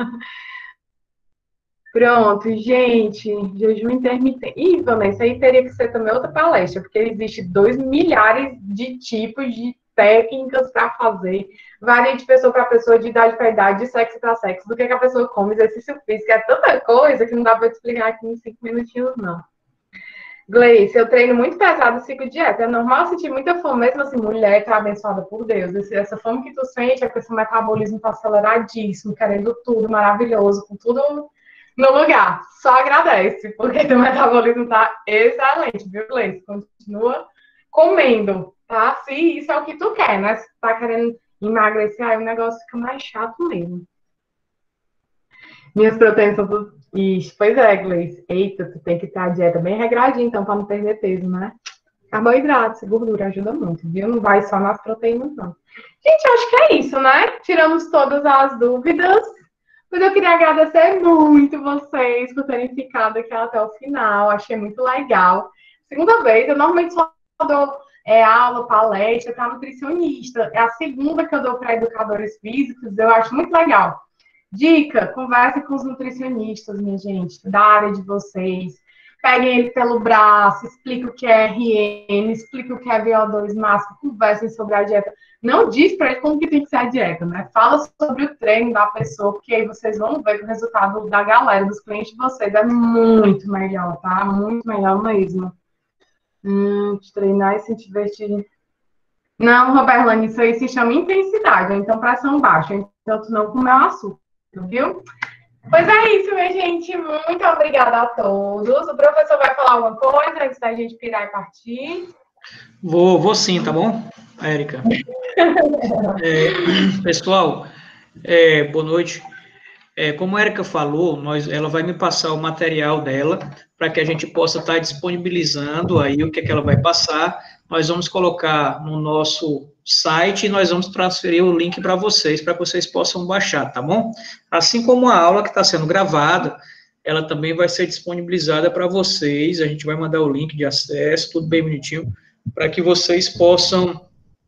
Pronto, gente, jejum intermitente. Ih, Vanessa, aí teria que ser também outra palestra, porque existe 2 milhares de tipos de técnicas para fazer. Varia de pessoa para pessoa, de idade para idade, de sexo para sexo, do que a pessoa come, exercício físico, é tanta coisa que não dá para explicar aqui em 5 minutinhos, não. Gleice, eu treino muito pesado e sigo dieta. É normal sentir muita fome, mesmo assim, mulher tá abençoada por Deus. Essa fome que tu sente é porque seu metabolismo tá aceleradíssimo, querendo tudo maravilhoso, com tudo no lugar. Só agradece, porque teu metabolismo tá excelente, viu, Gleice? Continua comendo, tá? Se isso é o que tu quer, né? Se tu tá querendo emagrecer, aí o negócio fica mais chato mesmo. Minhas proteínas são tudo. Ixi, pois é, Gleice. Eita, tu tem que ter a dieta bem regradinha, então, para não perder peso, né? Carboidratos e gordura ajuda muito, viu? Não vai só nas proteínas, não. Gente, acho que é isso, né? Tiramos todas as dúvidas. Mas eu queria agradecer muito vocês por terem ficado aqui até o final. Achei muito legal. Segunda vez, eu normalmente só dou aula, palestra para nutricionista. É a segunda que eu dou para educadores físicos. Eu acho muito legal. Dica, converse com os nutricionistas, minha gente, da área de vocês. Peguem ele pelo braço, explique o que é RN, explique o que é VO2 máximo, conversem sobre a dieta. Não diz para ele como que tem que ser a dieta, né? Fala sobre o treino da pessoa, porque aí vocês vão ver que o resultado da galera, dos clientes de vocês, é muito melhor, tá? Muito melhor mesmo. Treinar e se divertir. Não, Roberlane, isso aí se chama intensidade, ou então pressão baixa. Então, tu não comeu açúcar, viu? Pois é isso, minha gente. Muito obrigada a todos. O professor vai falar alguma coisa antes da gente pirar e partir? Vou sim, tá bom, Érica? Pessoal, boa noite. Como a Erika falou, ela vai me passar o material dela para que a gente possa estar disponibilizando aí o que é que ela vai passar. Nós vamos colocar no nosso site e nós vamos transferir o link para que vocês possam baixar, tá bom? Assim como a aula que está sendo gravada, ela também vai ser disponibilizada para vocês. A gente vai mandar o link de acesso, tudo bem bonitinho, para que vocês possam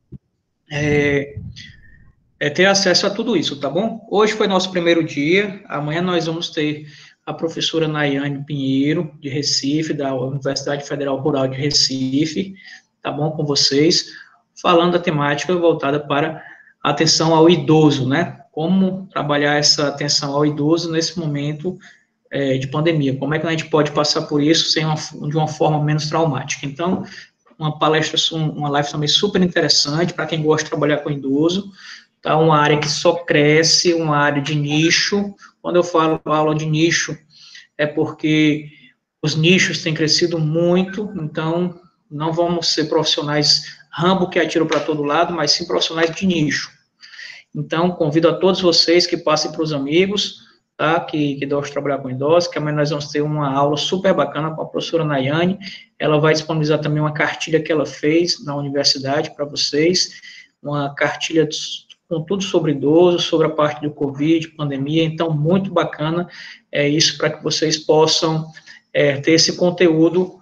ter acesso a tudo isso, tá bom? Hoje foi nosso primeiro dia, amanhã nós vamos ter a professora Nayane Pinheiro, de Recife, da Universidade Federal Rural de Recife, tá bom, com vocês, falando da temática voltada para a atenção ao idoso, né? Como trabalhar essa atenção ao idoso nesse momento de pandemia, como é que a gente pode passar por isso de uma forma menos traumática. Então, uma palestra, uma live também super interessante para quem gosta de trabalhar com idoso, tá? Uma área que só cresce, uma área de nicho. Quando eu falo aula de nicho, é porque os nichos têm crescido muito, então não vamos ser profissionais Rambo que atiram para todo lado, mas sim profissionais de nicho. Então, convido a todos vocês que passem para os amigos, tá? Que gostam de trabalhar com idosos, que amanhã nós vamos ter uma aula super bacana com a professora Nayane. Ela vai disponibilizar também uma cartilha que ela fez na universidade para vocês, uma cartilha com tudo sobre idosos, sobre a parte do Covid, pandemia, então, muito bacana isso para que vocês possam ter esse conteúdo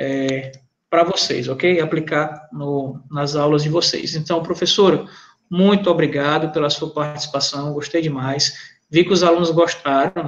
para vocês, ok? Aplicar nas aulas de vocês. Então, professora, muito obrigado pela sua participação, gostei demais. Vi que os alunos gostaram,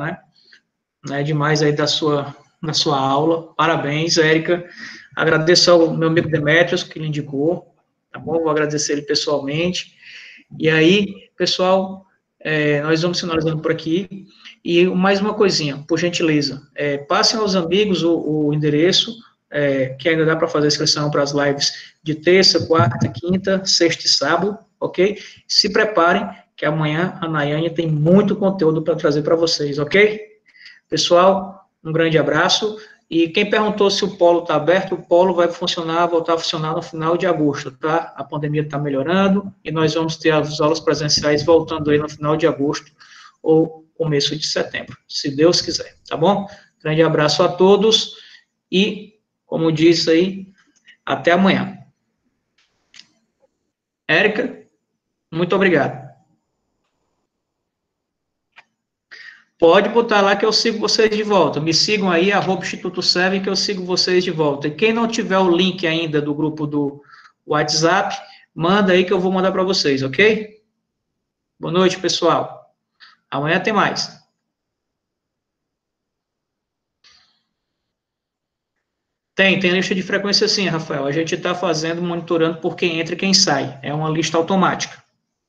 né demais aí da sua aula. Parabéns, Érica. Agradeço ao meu amigo Demetrios, que lhe indicou, tá bom? Vou agradecer ele pessoalmente. E aí, pessoal, nós vamos finalizando por aqui. E mais uma coisinha, por gentileza, passem aos amigos o endereço, que ainda dá para fazer inscrição para as lives de terça, quarta, quinta, sexta e sábado, ok? Se preparem, que amanhã a Nayane tem muito conteúdo para trazer para vocês, ok? Pessoal, um grande abraço. E quem perguntou se o polo está aberto, o polo vai voltar a funcionar no final de agosto, tá? A pandemia está melhorando e nós vamos ter as aulas presenciais voltando aí no final de agosto ou começo de setembro, se Deus quiser, tá bom? Grande abraço a todos e, como disse aí, até amanhã. Érica, muito obrigado. Pode botar lá que eu sigo vocês de volta. Me sigam aí, Instituto Seven, que eu sigo vocês de volta. E quem não tiver o link ainda do grupo do WhatsApp, manda aí que eu vou mandar para vocês, ok? Boa noite, pessoal. Amanhã tem mais. Tem lista de frequência sim, Rafael. A gente está fazendo, monitorando por quem entra e quem sai. É uma lista automática.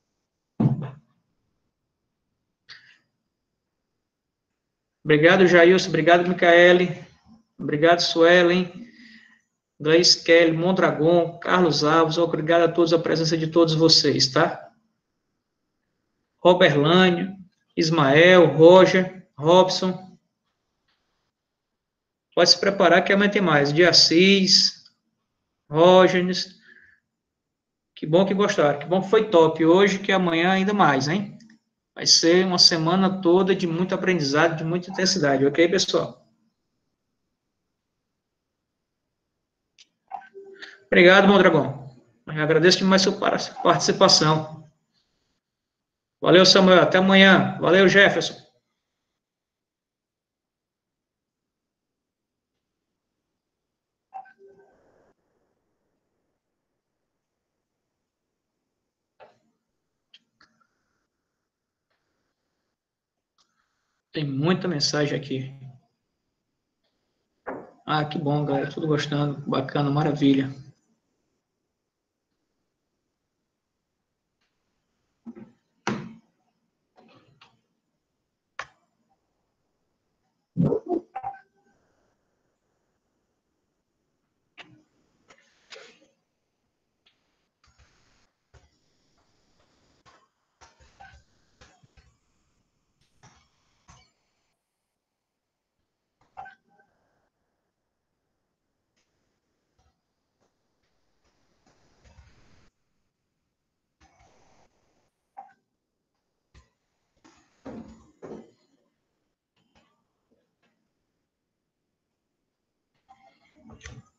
Obrigado, Jailson. Obrigado, Micaele. Obrigado, Suelen. Gleice Kelly, Mondragon, Carlos Alves. Obrigado a todos, a presença de todos vocês, tá? Roberlânio, Ismael, Roger, Robson. Pode se preparar que amanhã tem mais. De Assis, Rógenes. Que bom que gostaram. Que bom que foi top hoje, que amanhã ainda mais, hein? Vai ser uma semana toda de muito aprendizado, de muita intensidade, ok, pessoal? Obrigado, Mondragão. Agradeço demais a sua participação. Valeu, Samuel. Até amanhã. Valeu, Jefferson. Tem muita mensagem aqui. Ah, que bom, galera. Tudo gostando. Bacana, maravilha. ótimo.